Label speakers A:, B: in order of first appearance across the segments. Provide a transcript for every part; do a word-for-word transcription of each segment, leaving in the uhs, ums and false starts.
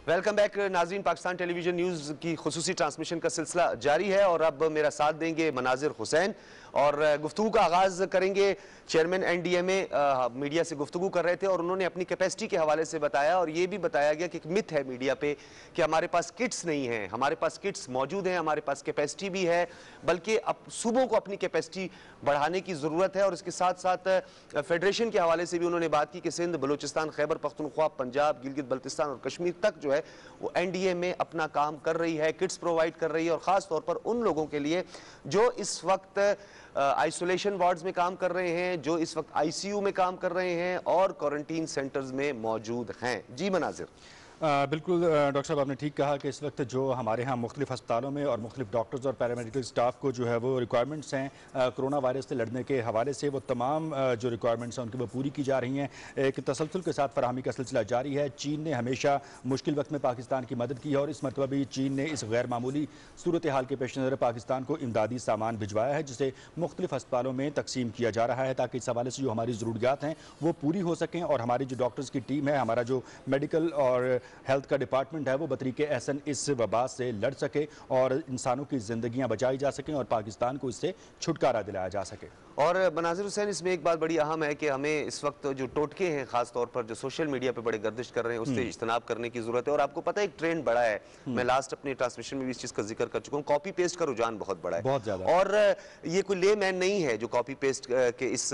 A: Welcome back नाज़रीन। Pakistan television news की खुसूसी transmission का सिलसिला जारी है और अब मेरा साथ देंगे मनाजिर हुसैन और गुफ्तगू का आगाज़ करेंगे। Chairman N D M A media से गुफ्तगू कर रहे थे और उन्होंने अपनी कैपेसिटी के हवाले से बताया और ये भी बताया गया कि एक मिथ है मीडिया पे कि हमारे पास किट्स नहीं हैं। हमारे पास किट्स मौजूद हैं, हमारे पास कैपेसिटी भी है, बल्कि अब सूबों को अपनी कैपेसिटी बढ़ाने की ज़रूरत है। और इसके साथ साथ फेडरेशन के हवाले से भी उन्होंने बात की कि सिंध, बलूचिस्तान, खैबर पख्तूनख्वा, पंजाब, गिलगित बल्तिस्तान और कश्मीर तक जो है वो एन डी ए में अपना काम कर रही है, किट्स प्रोवाइड कर रही है और ख़ास तौर पर उन लोगों के लिए जो इस वक्त आइसोलेशन वार्ड्स में काम कर रहे हैं, जो इस वक्त आई सी यू में काम कर रहे हैं और क्वारंटीन सेंटर्स में मौजूद हैं। जी मनाजिर।
B: आ, बिल्कुल डॉक्टर साहब, आपने ठीक कहा कि इस वक्त जो हमारे यहाँ मुख्तलिफ अस्पतालों में और मुख्तलिफ डॉक्टर्स और पैरामेडिकल स्टाफ को जो है वो रिक्वायरमेंट्स हैं कोरोना वायरस से लड़ने के हवाले से, वो तमाम आ, जो रिक्वायरमेंट्स हैं उनकी वो पूरी की जा रही हैं। एक तसलसल के साथ फराहमी का सिलसिला जारी है। चीन ने हमेशा मुश्किल वक्त में पाकिस्तान की मदद की है और इस मरतबा भी चीन ने इस गैर मामूली सूरत हाल के पेश नज़र पाकिस्तान को इमदादी सामान भिजवाया है, जिसे मुख्तलिफ अस्पतालों में तकसीम किया जा रहा है ताकि इस हवाले से जो हमारी ज़रूरियात हैं वो पूरी हो सकें और हमारी जो डॉक्टर्स की टीम है, हमारा जो मेडिकल और हेल्थ का डिपार्टमेंट है वो बतरीके एहसन इस वबा से लड़ सके और इंसानों की जिंदगियां बचाई जा सकें और पाकिस्तान को इससे छुटकारा दिलाया जा सके।
A: और मनाजिर हुसैन, इसमें एक बात बड़ी अहम है कि हमें इस वक्त जो टोटके हैं, खास तौर पर जो सोशल मीडिया पे बड़े गर्दिश कर रहे हैं, उससे इज्तनाब करने की जरूरत है। और आपको पता है एक ट्रेंड बड़ा है, मैं लास्ट अपनी ट्रांसमिशन में भी इस चीज़ का जिक्र कर चुका हूँ, कॉपी पेस्ट का रुझान बहुत बड़ा है,
B: बहुत ज़्यादा।
A: और ये कोई ले मैन नहीं है जो कॉपी पेस्ट के इस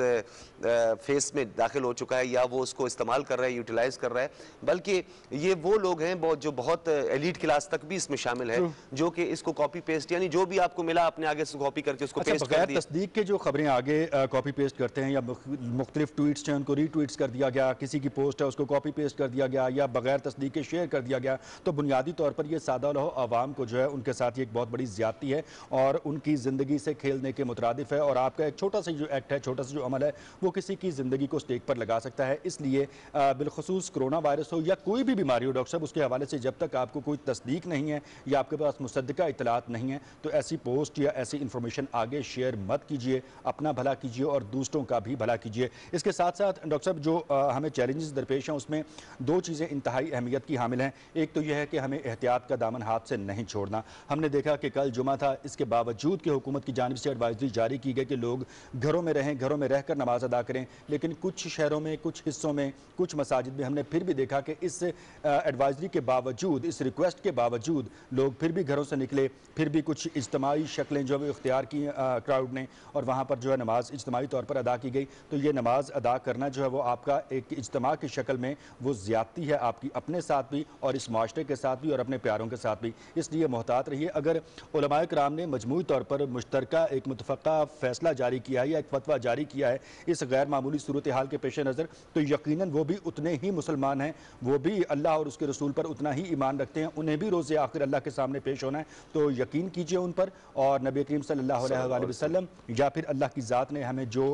A: फेस में दाखिल हो चुका है या वो उसको इस्तेमाल कर रहा है, यूटिलाइज कर रहा है, बल्कि ये वो लोग हैं बहुत जो बहुत एलीट क्लास तक भी इसमें शामिल है, जो कि इसको कॉपी पेस्ट यानी जो भी आपको मिला अपने आगे से कॉपी करके उसको पेस्ट कर दिया।
B: तस्दीक के जो खबरें आगे कॉपी पेस्ट करते हैं या मुख्तलिफ ट्वीट्स हैं उनको रीट्वीट्स कर दिया गया, किसी की पोस्ट है उसको कॉपी पेस्ट कर दिया गया या बगैर तस्दीक के शेयर कर दिया गया, तो बुनियादी तौर पर यह सादा लहो आवाम को जो है उनके साथ ये एक बहुत बड़ी ज्यादती है और उनकी ज़िंदगी से खेलने के मुतरादिफ है। और आपका एक छोटा सा जो एक्ट है, छोटा सा जो अमल है, वो किसी की ज़िंदगी को स्टेक पर लगा सकता है। इसलिए बिलखसूस कोरोना वायरस हो या कोई भी बीमारी हो डॉक्टर साहब, उसके हवाले से जब तक आपको कोई तस्दीक नहीं है या आपके पास मुसद्दका इतलात नहीं है तो ऐसी पोस्ट या ऐसी इंफॉर्मेशन आगे शेयर मत कीजिए। अपना भला कीजिए और दूसरों का भी भला कीजिए। इसके साथ साथ डॉक्टर साहब जो आ, हमें चैलेंजेस दरपेश हैं उसमें दो चीज़ें इंतहाई अहमियत की हामिल हैं। एक तो यह है कि हमें एहतियात का दामन हाथ से नहीं छोड़ना। हमने देखा कि कल जुमा था, इसके बावजूद कि हुकूमत की जानिब से एडवाइजरी जारी की गई कि लोग घरों में रहें, घरों में रहकर नमाज अदा करें, लेकिन कुछ शहरों में, कुछ हिस्सों में, कुछ मसाजिद में हमने फिर भी देखा कि इस एडवाइजरी के बावजूद, इस रिक्वेस्ट के बावजूद लोग फिर भी घरों से निकले, फिर भी कुछ इज्तिमाई शक्लें जो है इख्तियार की क्राउड ने और वहाँ पर जो है नमाज इज्तिमाई तौर पर अदा की गई। तो ये नमाज अदा करना जो है वो आपका एक इज्तिमा की शक्ल में वो ज़्यादती है आपकी अपने साथ भी और इस माशरे के साथ भी और अपने प्यारों के साथ भी। इसलिए मोहतात रहिए। अगर उलमाए कराम ने मजमूई तौर पर मुश्तरका एक मुतफ़क्का फ़ैसला जारी किया है या एक फतवा जारी किया है इस गैर मामूली सूरत हाल के पेश नज़र, तो यकीनन वो भी उतने ही मुसलमान हैं, वो भी अल्लाह और उसके रसूल पर उतना ही ईमान रखते हैं, उन्हें भी रोज़े आखिर अल्लाह के सामने पेश होना है। तो यकीन कीजिए उन पर और नबी करीम सल्लल्लाहु अलैहि वसल्लम या फिर अल्लाह की ज़ात ने हमें जो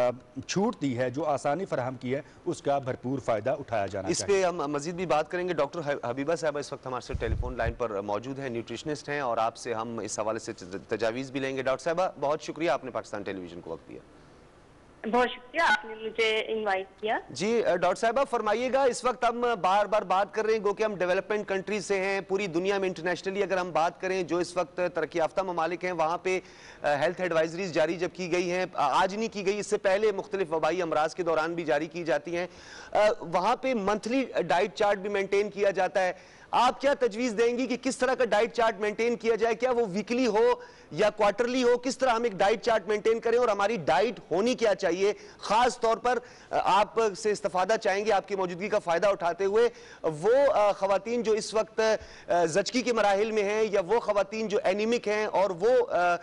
B: छूट दी है, जो आसानी फराहम की है, उसका भरपूर फ़ायदा उठाया जाना
A: इस पे हम मज़ीद भी बात करेंगे। डॉक्टर हबीबा साहब इस वक्त हमारे से टेलीफोन लाइन पर मौजूद हैं, न्यूट्रिशनिस्ट हैं और आपसे हम इस हवाले से तजावीज़ भी लेंगे। डॉक्टर साहबा, बहुत शुक्रिया, आपने पाकिस्तान टेलीविजन को वक्त दिया।
C: बहुत शुक्रिया, आपने मुझे इनवाइट किया।
A: जी डॉक्टर साहबा, फरमाइएगा, इस वक्त हम बार बार बात कर रहे हैं कि हम डेवलपमेंट कंट्री से हैं, पूरी दुनिया में इंटरनेशनली अगर हम बात करें जो इस वक्त तरक्की याफ्ता ममालिक हैं वहाँ पे हेल्थ एडवाइजरीज जारी जब की गई हैं, आज नहीं की गई, इससे पहले मुख्तलिफ वबाई अमराज के दौरान भी जारी की जाती हैं, वहाँ पे मंथली डाइट चार्ट भी मेनटेन किया जाता है। आप क्या तजवीज़ देंगी कि किस तरह का डाइट चार्ट मेंटेन किया जाए? क्या वो वीकली हो या क्वार्टरली हो? किस तरह हम एक डाइट चार्ट मेंटेन करें और हमारी डाइट होनी क्या चाहिए? खास तौर पर आप से इस्तिफादा चाहेंगे आपकी मौजूदगी का फायदा उठाते हुए, वो खवातीन जो इस वक्त जचकी के मराहिल में हैं या वो खवातीन जो एनीमिक हैं और वो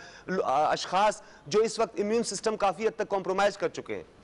A: अशखास जो इस वक्त इम्यून सिस्टम काफी हद तक कॉम्प्रोमाइज कर चुके हैं।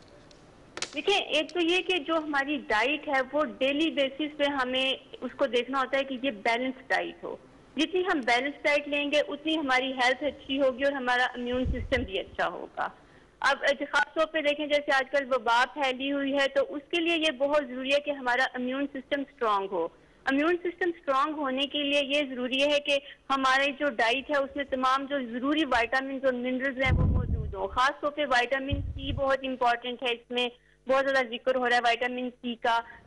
C: देखिए, एक तो ये कि जो हमारी डाइट है वो डेली बेसिस पे हमें उसको देखना होता है कि ये बैलेंस डाइट हो। जितनी हम बैलेंस डाइट लेंगे उतनी हमारी हेल्थ अच्छी होगी और हमारा इम्यून सिस्टम भी अच्छा होगा। अब खासतौर पे देखें, जैसे आजकल वबा फैली हुई है तो उसके लिए ये बहुत जरूरी है कि हमारा इम्यून सिस्टम स्ट्रांग हो। इम्यून सिस्टम स्ट्रांग होने के लिए ये जरूरी है कि हमारी जो डाइट है उसमें तमाम जो जरूरी वाइटामिन और मिनरल्स हैं वो मौजूद हो। खासतौर पे वाइटामिन सी बहुत इंपॉर्टेंट है, इसमें बहुत ज्यादा जिक्र हो रहा है वाइटामिन सी का।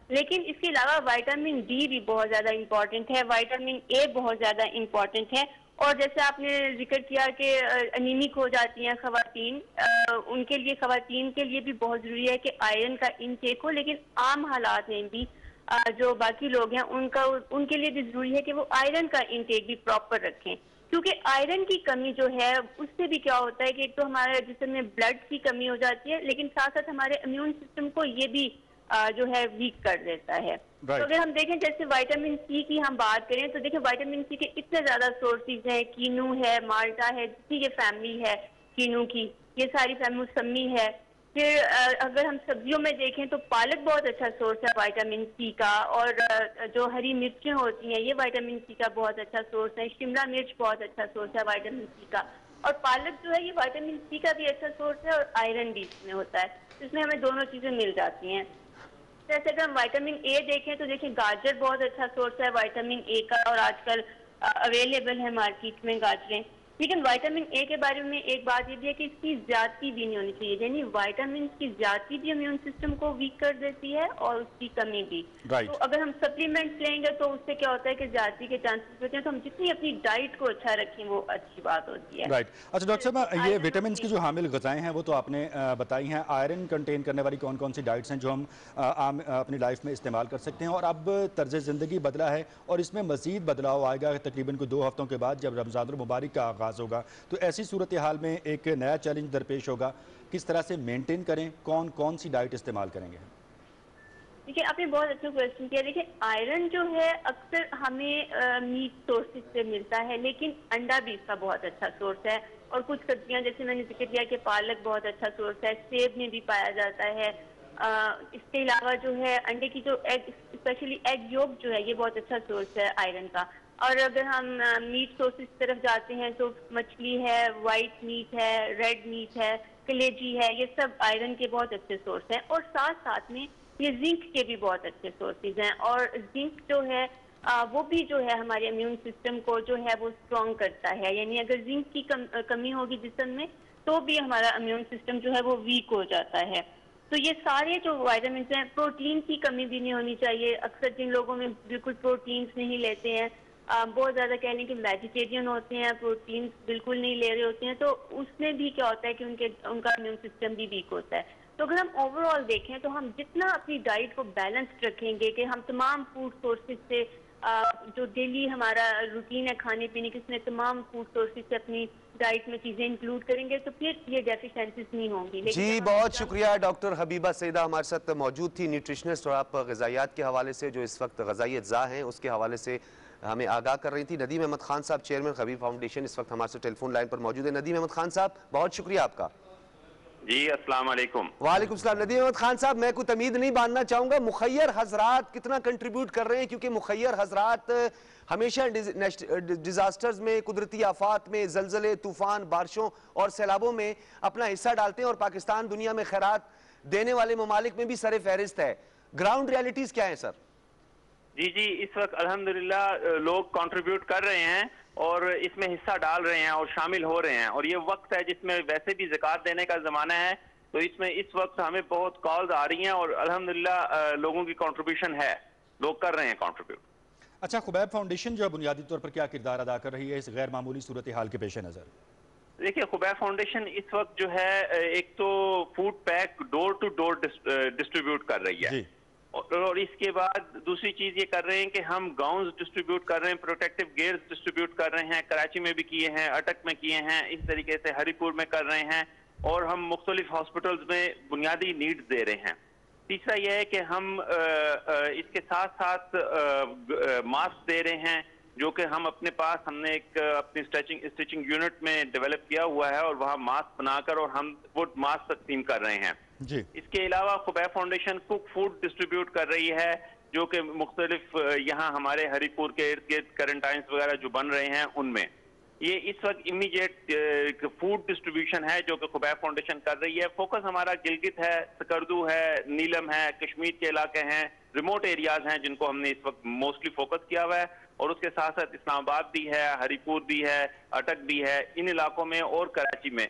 C: लेकिन इसके अलावा विटामिन डी भी बहुत ज्यादा इम्पोर्टेंट है, विटामिन ए बहुत ज्यादा इम्पोर्टेंट है। और जैसे आपने जिक्र किया कि अनीमिक हो जाती हैं खवातीन, उनके लिए खवातीन के लिए भी बहुत जरूरी है कि आयरन का इनटेक हो, लेकिन आम हालात में भी अ, जो बाकी लोग हैं उनका उनके लिए भी जरूरी है कि वो आयरन का इनटेक भी प्रॉपर रखें, क्योंकि आयरन की कमी जो है उससे भी क्या होता है कि एक तो हमारे जिस्म में ब्लड की कमी हो जाती है, लेकिन साथ साथ हमारे इम्यून सिस्टम को ये भी आ, जो है वीक कर देता है। तो अगर हम देखें जैसे विटामिन सी की हम बात करें तो देखें विटामिन सी के इतने ज्यादा सोर्सेज हैं, कीनू है, माल्टा है, जितनी ये फैमिली है कीनू की, ये सारी फैमिली, मौसमी है। फिर अगर हम सब्जियों में देखें तो पालक बहुत अच्छा सोर्स है विटामिन सी का, और जो हरी मिर्चें होती हैं ये विटामिन सी का बहुत अच्छा सोर्स है, शिमला मिर्च बहुत अच्छा सोर्स है विटामिन सी का, और पालक जो है ये विटामिन सी का भी अच्छा सोर्स है और आयरन भी इसमें होता है, इसमें हमें दोनों चीजें मिल जाती हैं। जैसे अगर हम विटामिन ए देखें तो देखिए गाजर बहुत अच्छा सोर्स है विटामिन ए का, और आजकल अवेलेबल है मार्केट में गाजरें। लेकिन विटामिन ए के बारे में एक बात ये भी है कि इसकी ज्यादती भी नहीं होनी चाहिए, यानी विटामिन की ज्यादती भी इम्यून सिस्टम को वीक कर देती है और उसकी कमी भी।
B: right.
C: तो अगर हम सप्लीमेंट्स लेंगे तो उससे क्या होता है कि ज्यादती के चांसेस होते हैं, तो हम जितनी अपनी डाइट को अच्छा रखें वो अच्छी बात होती है।
B: Right right. अच्छा डॉक्टर साहब, ये विटामिन की जो हामिल ग़िज़ाएँ हैं वो तो आपने बताई हैं, आयरन कंटेन करने वाली कौन कौन सी डाइट्स हैं जो हम आम अपनी लाइफ में इस्तेमाल कर सकते हैं? और अब तर्ज ज़िंदगी बदला है और इसमें मज़ीद बदलाव आएगा तकरीबन को दो हफ्तों के बाद जब रमज़ानुल मुबारक का आगाज़ होगा, तो ऐसी सूरत हाल में एक नया चैलेंज दरपेश होगा, किस तरह से मेंटेन करें, कौन कौन सी डाइट इस्तेमाल करेंगे?
C: देखिए आपने बहुत अच्छा क्वेश्चन किया। देखिए आयरन जो है अक्सर हमें मीट सोर्सेज से मिलता है, लेकिन अंडा भी इसका बहुत अच्छा सोर्स है, और कुछ सब्जियां जैसे मैंने जिक्र किया कि पालक बहुत अच्छा सोर्स है, सेब में भी पाया जाता है। आ, इसके अलावा जो है अंडे की जो एग, स्पेशली एग योक जो है ये बहुत अच्छा सोर्स है आयरन का। और अगर हम मीट सोर्सेज की तरफ जाते हैं तो मछली है, वाइट मीट है, रेड मीट है, कलेजी है, ये सब आयरन के बहुत अच्छे सोर्स हैं। और साथ साथ में ये जिंक के भी बहुत अच्छे सोर्सेज हैं, और जिंक जो है आ, वो भी जो है हमारे इम्यून सिस्टम को जो है वो स्ट्रॉन्ग करता है, यानी अगर जिंक की कम, कमी होगी जिस्म में तो भी हमारा इम्यून सिस्टम जो है वो वीक हो जाता है। तो ये सारे जो वाइटामिन हैं, प्रोटीन की कमी भी नहीं होनी चाहिए। अक्सर जिन लोगों में बिल्कुल प्रोटीन्स नहीं लेते हैं, आ, बहुत ज्यादा कह लें कि वेजिटेरियन होते हैं, प्रोटीन बिल्कुल नहीं ले रहे होते हैं, तो उसमें भी क्या होता है कि उनके उनका इम्यून सिस्टम भी वीक होता है। तो अगर हम ओवरऑल देखें तो हम जितना अपनी डाइट को बैलेंस्ड रखेंगे कि हम तमाम फूड सोर्सेज से आ, जो डेली हमारा रूटीन है खाने पीने की, इसमें तमाम फूड सोर्सेज से अपनी डाइट में चीजें इंक्लूड करेंगे तो फिर ये डेफिशिएंसीज नहीं होंगी।
A: जी बहुत शुक्रिया। डॉक्टर हबीबा सईदा हमारे साथ मौजूद थी, न्यूट्रिशनिस्ट, और आप ग़िज़ायात के हवाले से जो इस वक्त ग़िज़ाई अज्जा हैं उसके हवाले से हमें आगाह कर रही थी। नदीम अहमद खान साहब, चेयरमैन खबीर फाउंडेशन, इस वक्त हमारे साथ टेलीफोन लाइन पर मौजूद है। नदीम अहमद खान साहब बहुत शुक्रिया आपका।
D: जी अस्सलाम वालेकुम।
A: वालेकुम सलाम। नदीम अहमद खान साहब, मैं कोई तमीद नहीं बांधना चाहूंगा, मुखैर हजरात कितना कंट्रीब्यूट कर रहे हैं, क्योंकि मुखैर हजरात हमेशा डिजास्टर्स में, कुदरती आफात में, जलजले, तूफान, बारिशों और सैलाबों में अपना हिस्सा डालते हैं, और पाकिस्तान दुनिया में खैरात देने वाले ममालिक में भी सर फहरिस्त है। ग्राउंड रियलिटीज क्या है सर?
D: जी जी इस वक्त अल्हम्दुलिल्लाह लोग कंट्रीब्यूट कर रहे हैं और इसमें हिस्सा डाल रहे हैं और शामिल हो रहे हैं, और ये वक्त है जिसमें वैसे भी ज़कात देने का ज़माना है, तो इसमें इस वक्त हमें बहुत कॉल्स आ रही हैं और अल्हम्दुलिल्लाह लोगों की कंट्रीब्यूशन है, लोग कर रहे हैं कंट्रीब्यूट।
B: अच्छा, खुबैब फाउंडेशन जो बुनियादी तौर पर क्या किरदार अदा कर रही है इस गैर मामूली सूरत हाल के पेश नज़र?
D: देखिए खुबैब फाउंडेशन इस वक्त जो है एक तो food pack door to door distribute कर रही है, और इसके बाद दूसरी चीज ये कर रहे हैं कि हम गाउन्स डिस्ट्रीब्यूट कर रहे हैं, प्रोटेक्टिव गेयर्स डिस्ट्रीब्यूट कर रहे हैं, कराची में भी किए हैं, अटक में किए हैं, इस तरीके से हरिपुर में कर रहे हैं, और हम मुख्तलिफ हॉस्पिटल्स में बुनियादी नीड्स दे रहे हैं। तीसरा यह है कि हम आ, आ, इसके साथ साथ मास्क दे रहे हैं, जो कि हम अपने पास हमने एक अपनी स्टिचिंग स्टिचिंग यूनिट में डेवलप किया हुआ है, और वहाँ मास्क बनाकर और हम वो मास्क तकसीम कर रहे हैं जी। इसके अलावा Khubaib foundation cook food distribute कर रही है, जो कि मुख्तलिफ यहाँ हमारे हरिपुर के इर्द गिर्द क्वारंटाइंस वगैरह जो बन रहे हैं उनमें ये इस वक्त इमीडिएट फूड डिस्ट्रीब्यूशन है जो कि खुबैब फाउंडेशन कर रही है। फोकस हमारा गिलगित है, सकरदू है, नीलम है, कश्मीर के इलाके हैं, रिमोट एरियाज हैं जिनको हमने इस वक्त मोस्टली फोकस किया हुआ है, और उसके साथ साथ इस्लामाबाद भी है, हरिपुर भी है, अटक भी है, इन इलाकों में और कराची में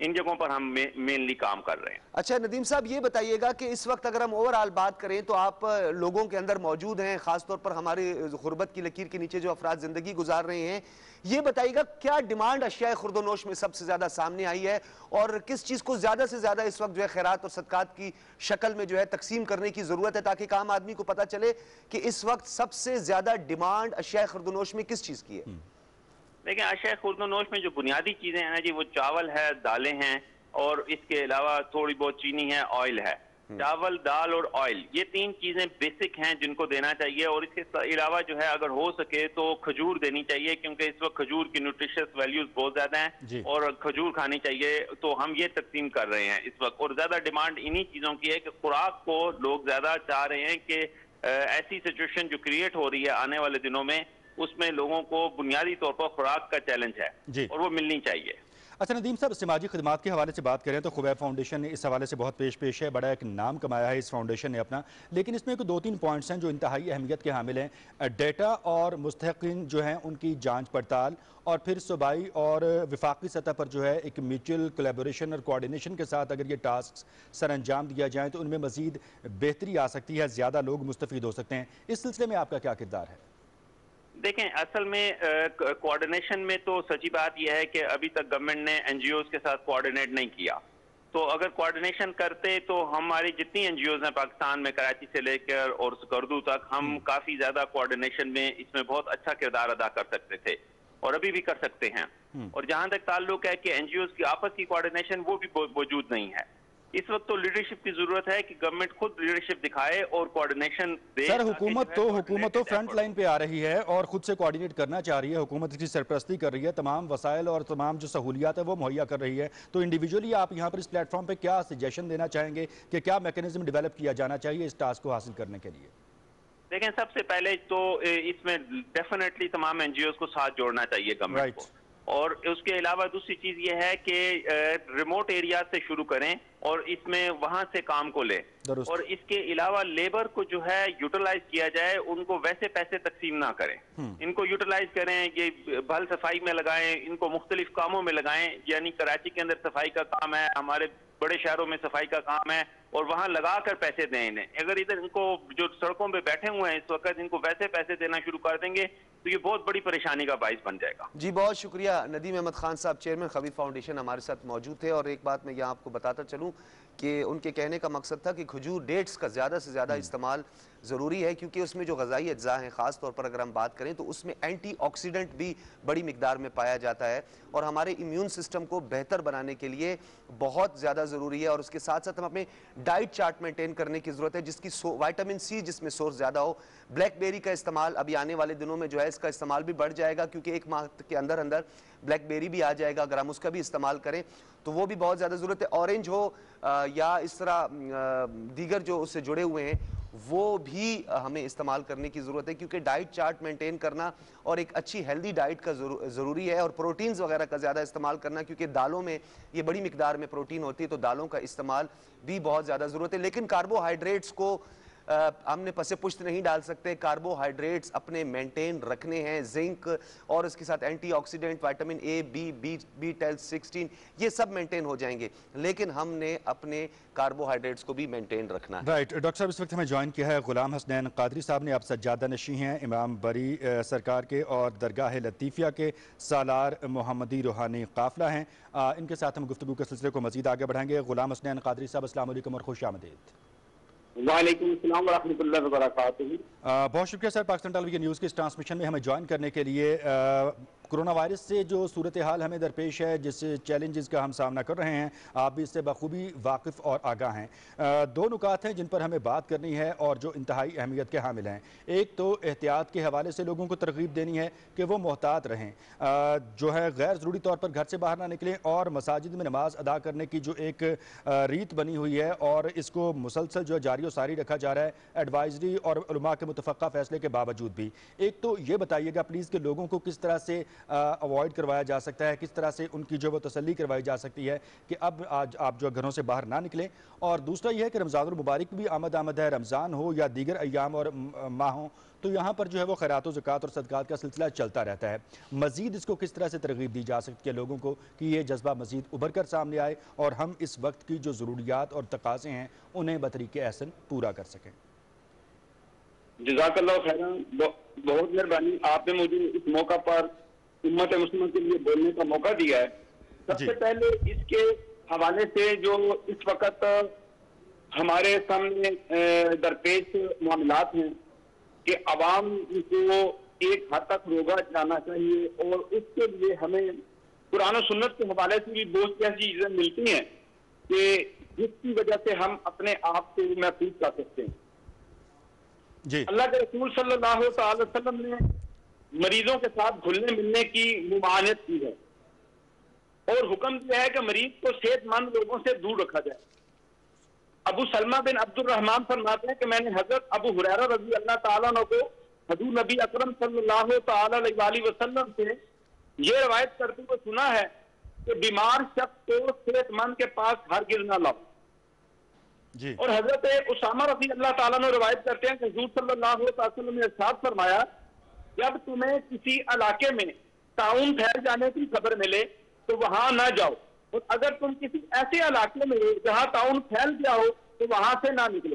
D: इन जगहों पर हम मेनली काम कर रहे हैं।
A: अच्छा नदीम साहब, ये बताइएगा कि इस वक्त अगर हम ओवरऑल बात करें तो आप लोगों के अंदर मौजूद हैं, खासतौर पर हमारी गुर्बत की लकीर के नीचे जो अफराद जिंदगी गुजार रहे हैं, ये बताइएगा क्या डिमांड अशिया खुर्दोनोश में सबसे ज्यादा सामने आई है और किस चीज को ज्यादा से ज्यादा इस वक्त जो है खैरात और सदकात की शक्ल में जो है तकसीम करने की जरूरत है, ताकि आम आदमी को पता चले कि इस वक्त सबसे ज्यादा डिमांड अशिया खुर्दोनोश में किस चीज की है?
D: देखिए, अशिया खुर्दोनोश में जो बुनियादी चीजें हैं ना जी, वो चावल है, दालें हैं और इसके अलावा थोड़ी बहुत चीनी है, ऑयल है। चावल, दाल और ऑयल, ये तीन चीजें बेसिक हैं जिनको देना चाहिए। और इसके अलावा जो है अगर हो सके तो खजूर देनी चाहिए, क्योंकि इस वक्त खजूर की न्यूट्रिशियस वैल्यूज बहुत ज्यादा हैं और खजूर खानी चाहिए। तो हम ये तकसीम कर रहे हैं इस वक्त। और ज्यादा डिमांड इन्हीं चीजों की है कि खुराक को लोग ज्यादा चाह रहे हैं कि ऐसी सिचुएशन जो क्रिएट हो रही है आने वाले दिनों में, उसमें लोगों को बुनियादी तौर पर खुराक का चैलेंज है और वो मिलनी चाहिए।
B: अच्छा नदीम साहब, समाजी खदमात के हवाले से बात करें तो खुबैब फाउंडेशन इस हवाले से बहुत पेश पेश है, बड़ा एक नाम कमाया है इस फाउंडेशन ने अपना, लेकिन इसमें दो तीन पॉइंट्स हैं जो इंतहाई अहमियत के हामिल हैं। डेटा और मुस्तहिकीन जो हैं उनकी जांच पड़ताल, और फिर सूबाई और विफाकी सतह पर जो है एक म्यूचुअल कोलैबोरेशन और कोऑर्डिनेशन के साथ अगर ये टास्क सर अंजाम दिया जाए तो उनमें मजीद बेहतरी आ सकती है, ज़्यादा लोग मुस्तफ़ीद हो सकते हैं। इस सिलसिले में आपका क्या किरदार है?
D: देखें, असल में कोऑर्डिनेशन में तो सच्ची बात यह है कि अभी तक गवर्नमेंट ने एनजीओज के साथ कोऑर्डिनेट नहीं किया। तो अगर कोऑर्डिनेशन करते तो हमारी जितनी एनजीओज हैं पाकिस्तान में, कराची से लेकर और स्कर्दू तक, हम काफी ज्यादा कोऑर्डिनेशन में इसमें बहुत अच्छा किरदार अदा कर सकते थे और अभी भी कर सकते हैं। और जहां तक ताल्लुक है कि एनजीओज की आपस की कोऑर्डिनेशन, वो भी मौजूद नहीं है इस वक्त। तो लीडरशिप की जरूरत है कि गवर्नमेंट खुद लीडरशिप दिखाए और कोऑर्डिनेशन दे।
B: सर हुकूमत तो हुकूमत तो फ्रंट लाइन पे आ रही है और खुद से कोऑर्डिनेट करना चाह रही है, हुकूमत इसकी सरपरस्ती कर रही है, तमाम वसाइल और तमाम जो सहूलियात है वो मुहैया कर रही है। तो इंडिविजुअली आप यहाँ पर इस प्लेटफॉर्म पे क्या सजेशन देना चाहेंगे कि क्या मैकेनिज्म डेवलप किया जाना चाहिए इस टास्क को हासिल करने के लिए?
D: देखें, सबसे पहले तो इसमें डेफिनेटली तमाम एनजीओ को साथ जोड़ना चाहिए गवर्नमेंट को। और उसके अलावा दूसरी चीज ये है कि रिमोट एरिया से शुरू करें और इसमें वहां से काम को ले। और इसके अलावा लेबर को जो है यूटिलाइज किया जाए, उनको वैसे पैसे तकसीम ना करें, इनको यूटिलाइज करें, ये भल सफाई में लगाएं, इनको मुख्तलिफ कामों में लगाएं। यानी कराची के अंदर सफाई का काम है, हमारे बड़े शहरों में सफाई का काम है, और वहां लगा कर पैसे दें इन्हें। अगर इधर इनको जो सड़कों पे बैठे हुए हैं इस वक्त, इनको वैसे पैसे देना शुरू कर देंगे तो ये बहुत बड़ी परेशानी का बाइस बन जाएगा।
A: जी बहुत शुक्रिया नदीम अहमद खान साहब, चेयरमैन खबीब फाउंडेशन हमारे साथ मौजूद थे। और एक बात मैं यहाँ आपको बताता चलूँ कि उनके कहने का मकसद था कि खजूर डेट्स का ज़्यादा से ज़्यादा इस्तेमाल ज़रूरी है, क्योंकि उसमें जो ग़ज़ाई अज्जा हैं, ख़ास तौर पर अगर हम बात करें तो उसमें एंटीऑक्सीडेंट भी बड़ी मिकदार में पाया जाता है और हमारे इम्यून सिस्टम को बेहतर बनाने के लिए बहुत ज़्यादा ज़रूरी है। और उसके साथ साथ हम अपने डाइट चार्ट मेंटेन करने की ज़रूरत है, जिसकी विटामिन सी जिसमें सोर्स ज़्यादा हो। ब्लैकबेरी का इस्तेमाल अभी आने वाले दिनों में जो है इसका इस्तेमाल भी बढ़ जाएगा, क्योंकि एक माह के अंदर अंदर ब्लैकबेरी भी आ जाएगा। अगर हम उसका भी इस्तेमाल करें तो वो भी बहुत ज़्यादा ज़रूरत है। ऑरेंज हो आ, या इस तरह दीगर जो उससे जुड़े हुए हैं वो भी हमें इस्तेमाल करने की ज़रूरत है, क्योंकि डाइट चार्ट मेंटेन करना और एक अच्छी हेल्दी डाइट का ज़रूरी है। और प्रोटीन्स वगैरह का ज़्यादा इस्तेमाल करना, क्योंकि दालों में ये बड़ी मिकदार में प्रोटीन होती है, तो दालों का इस्तेमाल भी बहुत ज़्यादा ज़रूरत है। लेकिन कार्बोहाइड्रेट्स को आ, हमने पसे पुश्त नहीं डाल सकते। कार्बोहाइड्रेट्स अपने मेंटेन रखने हैं, जिंक और इसके साथ antioxidant, vitamin A, B, B, B twelve, sixteen, ये सब मेंटेन हो जाएंगे, लेकिन हमने अपने कार्बोहाइड्रेट्स को भी मेंटेन रखना है।
B: राइट डॉक्टर साहब, इस वक्त हमें ज्वाइन किया है गुलाम हसनैन कादरी साहब ने। आप सज्जादा नशी हैं इमाम बरी आ, सरकार के और दरगाह लतीफ़िया के सालार मोहम्मदी रूहानी काफिला हैं। आ, इनके साथ हम गुफ्तगू के सिलसिले को मजीद आगे बढ़ाएंगे। गुलाम हसनैन कादरी साहब, अस्सलाम वालेकुम और खुश आमदीद।
E: वालेकुम अस्सलाम व रहमतुल्लाहि व बरकातुहू।
B: बहुत शुक्रिया सर, पाकिस्तान टेलीविजन न्यूज़ के इस ट्रांसमिशन में हमें ज्वाइन करने के लिए। आ, कोरोना वायरस से जो सूरत हाल हमें दरपेश है, जिस चैलेंजेस का हम सामना कर रहे हैं, आप भी इससे बखूबी वाकिफ़ और आगाह हैं। आ, दो नुकात हैं जिन पर हमें बात करनी है और जो इंतहाई अहमियत के हामिल हैं। एक तो एहतियात के हवाले से लोगों को तरगीब देनी है कि वो मोहतात रहें, आ, जो है गैर ज़रूरी तौर पर घर से बाहर ना निकलें, और मसाजिद में नमाज अदा करने की जो एक आ, रीत बनी हुई है और इसको मुसलसल जो जारी और सारी रखा जा रहा है एडवाइजरी और उलमा के मुतफ़क्का फैसले के बावजूद भी। एक तो ये बताइएगा प्लीज़ कि लोगों को किस तरह से अवॉइड करवाया जा सकता है, किस तरह से उनकी जो वो तसल्ली करवाई जा सकती है कि अब आज आप जो घरों से बाहर ना निकलें। और दूसरा यह है कि रमज़ानुल मुबारक भी आमद आमद है, रमज़ान हो या दीगर अय्याम और माह हो, तो यहाँ पर जो है वो खैरात व ज़कात और सदक़ात का सिलसिला चलता रहता है। मज़ीद इसको किस तरह से तरगीब दी जा सकती है लोगों को कि ये जज्बा मज़ीद उभर कर सामने आए और हम इस वक्त की जो ज़रूरियात और तकाज़े हैं उन्हें बतरीके एहसन पूरा कर सकें?
E: जज़ाकल्लाह खैरन, बहुत मेहरबानी, आपने मुझे इस मौका पर उम्मत मुस्लिम के लिए बोलने का मौका दिया है। सबसे पहले इसके हवाले से जो इस वक्त हमारे सामने दरपेश मामलात हैं कि अवाम को एक हद तक रोका जाना चाहिए, और उसके लिए हमें कुरान और सुन्नत के हवाले से भी बहुत सी ऐसी चीजें मिलती हैं कि जिसकी वजह से हम अपने आप को महफूज कर सकते हैं।
B: जी।
E: अल्लाह के रसूल सल्लल्लाहु अलैहि वसल्लम ने मरीजों के साथ घुलने मिलने की मुमानत की है और हुक्म दिया है कि मरीज को सेहतमंद लोगों से दूर रखा जाए। अबू सलमा बिन अब्दुल रहमान फरमाते हैं कि मैंने हजरत अबू हुरैरा रज़ी अल्लाह ताला अन्हु को हजूर नबी अकरम सल्लल्लाहु ताला अलैहि वसल्लम से ये रवायत करते हुए सुना है कि बीमार शख्स को सेहतमंद के पास हरगिज़ ना लाओ।
B: जी।
E: और हजरत उसामा रज़ी अल्लाह ताला अन्हु रवायत करते हैं कि हुजूर सल्लल्लाहु अलैहि वसल्लम ने इरशाद फरमाया, जब तुम्हें किसी इलाके में ताउन फैल जाने की खबर मिले तो वहां ना जाओ, और अगर तुम किसी ऐसे इलाके में जहां ताउन फैल गया हो तो वहां से ना निकलो।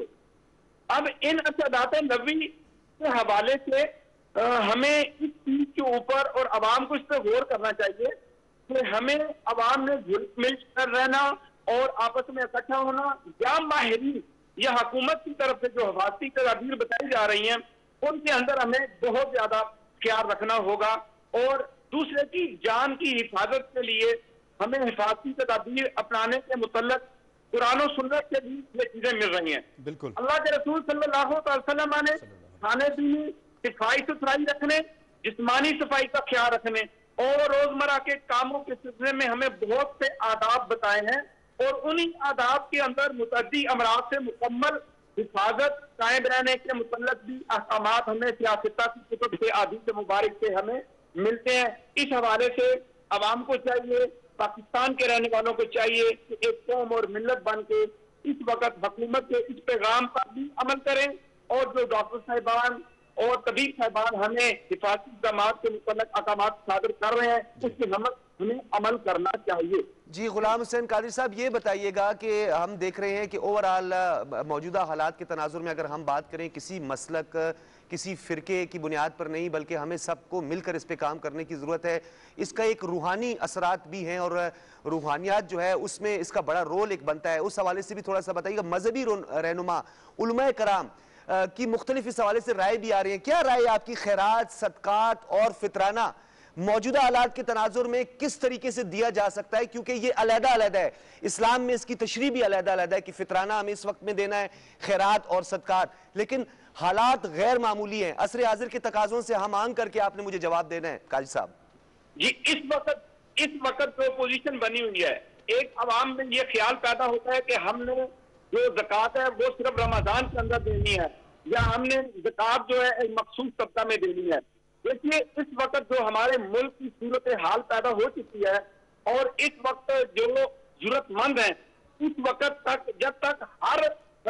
E: अब इन अरशदात नबवी के हवाले से आ, हमें इस चीज के ऊपर और अवाम को इस पर गौर करना चाहिए कि हमें अवाम में घुल मिल कर रहना और आपस में इकट्ठा होना, या माहिरीन या हुकूमत की तरफ से जो हिफाजती तदाबीर बताई जा रही हैं उनके अंदर हमें बहुत ज्यादा ख्याल रखना होगा, और दूसरे की जान की हिफाजत के लिए हमें हिफाजती तदाबीर अपनाने के मुतल्लक कुरान और सुन्नत से भी ये चीजें मिल रही हैं।
B: बिल्कुल।
E: अल्लाह के रसूल सल्लल्लाहु अलैहि वसल्लम ने खाने पीने, सफाई सुथराई रखने, जिस्मानी सफाई का ख्याल रखने और रोजमर्रा के कामों के सिलसिले में हमें बहुत से आदाब बताए हैं, और उन्हीं आदाब के अंदर मुतअद्दी अमराज से मुकम्मल हिफाजत कायम रहने के मुतल्लक भी अहकामात हमें सियासता की कुतुब से हदीस मुबारक से हमें मिलते हैं। इस हवाले से अवाम को चाहिए, पाकिस्तान के रहने वालों को चाहिए कि एक कौम और मिल्लत बन के इस वक्त हुकूमत के इस पैगाम पर भी अमल करें, और जो डॉक्टर साहिबान और तबीब साहिबान हमें हिफाजती इक़दामात के मुतल्लिक़ अहकामात सादर कर रहे हैं उसकी हम हमें अमल करना चाहिए।
A: जी, गुलाम हुसैन कादरी साहब, ये बताइएगा कि हम देख रहे हैं कि ओवरऑल मौजूदा हालात के तनाजुर में अगर हम बात करें किसी मसलक, किसी फ़िरके की बुनियाद पर नहीं, बल्कि हमें सबको मिलकर इस पे काम करने की ज़रूरत है। इसका एक रूहानी असरात भी हैं और रूहानियात जो है उसमें इसका बड़ा रोल एक बनता है। उस हवाले से भी थोड़ा सा बताइएगा। मजहबी रहनुमा उलमाए कराम की मुख्तलिफ इस हवाले से राय भी आ रही है, क्या राय आपकी खैरात, सदकात और फितराना मौजूदा हालात के तनाजुर में किस तरीके से दिया जा सकता है? क्योंकि ये अलहदा अलहदा है, इस्लाम में इसकी तशरीह भी अलहदा अलहदा है कि फितराना हमें इस वक्त में देना है, खैरात और सदकात, लेकिन हालात गैर मामूली हैं। असर हाजिर के तकाजों से हम आंग करके आपने मुझे जवाब देना है काजी साहब।
E: जी, इस वक्त इस वक्त जो पोजीशन बनी हुई है, एक अवाम में ये ख्याल पैदा होता है कि हमने जो ज़कात है वो सिर्फ रमजान के अंदर देनी है, या हमने ज़कात जो है एक मखसूस तबका में देनी है। देखिए, इस वक्त जो हमारे मुल्क की सूरत हाल पैदा हो चुकी है, और इस वक्त जो जरूरतमंद है उस वक्त तक, जब तक हर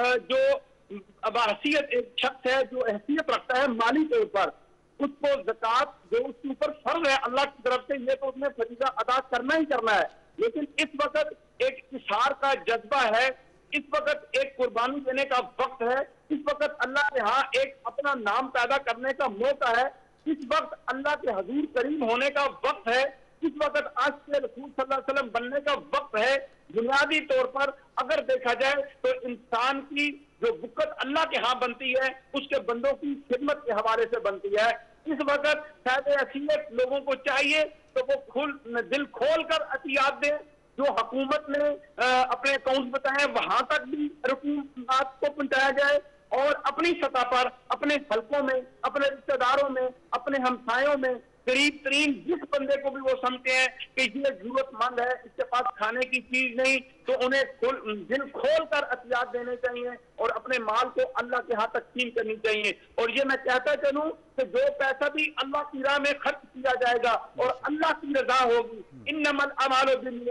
E: जो अब हैसियत एक शख्स है जो हैसियत रखता है माली तौर पर, उसको ज़कात जो उसके ऊपर फर्ज है अल्लाह की तरफ से, ये तो उसने फरीज़ा अदा करना ही करना है। लेकिन इस वक्त एक इशार का जज्बा है, इस वक्त एक कुर्बानी देने का वक्त है, इस वक्त अल्लाह के यहाँ एक अपना नाम पैदा करने का मौका है, इस वक्त अल्लाह के हजूर करीम होने का वक्त है, इस वक्त आज के रसूल सल्लल्लाहु अलैहि वसल्लम बनने का वक्त है। बुनियादी तौर पर अगर देखा जाए तो इंसान की जो बुकत अल्लाह के यहाँ बनती है उसके बंदों की खिदमत के हवाले से बनती है। इस वक्त साहिब हैसियत लोगों को चाहिए तो वो खुल दिल खोल कर अतियात दें, जो हुकूमत ने अपने अकाउंट बताए वहां तक भी रुकूमात को पहुंचाया जाए, और अपनी सतह पर अपने हल्कों में, अपने रिश्तेदारों में, अपने हमसायों में करीब तरीन जिस बंदे को भी वो समझते हैं कि ये जरूरतमंद है, इसके पास खाने की चीज नहीं, तो उन्हें खोल दिल खोल कर अतियात देने चाहिए और अपने माल को अल्लाह के हाथ तकसीम करनी चाहिए। और ये मैं कहता चलूं कि जो पैसा भी अल्लाह की राह में खर्च किया जाएगा और अल्लाह की रजा होगी, इन्नमल अमालु बिन्नियात,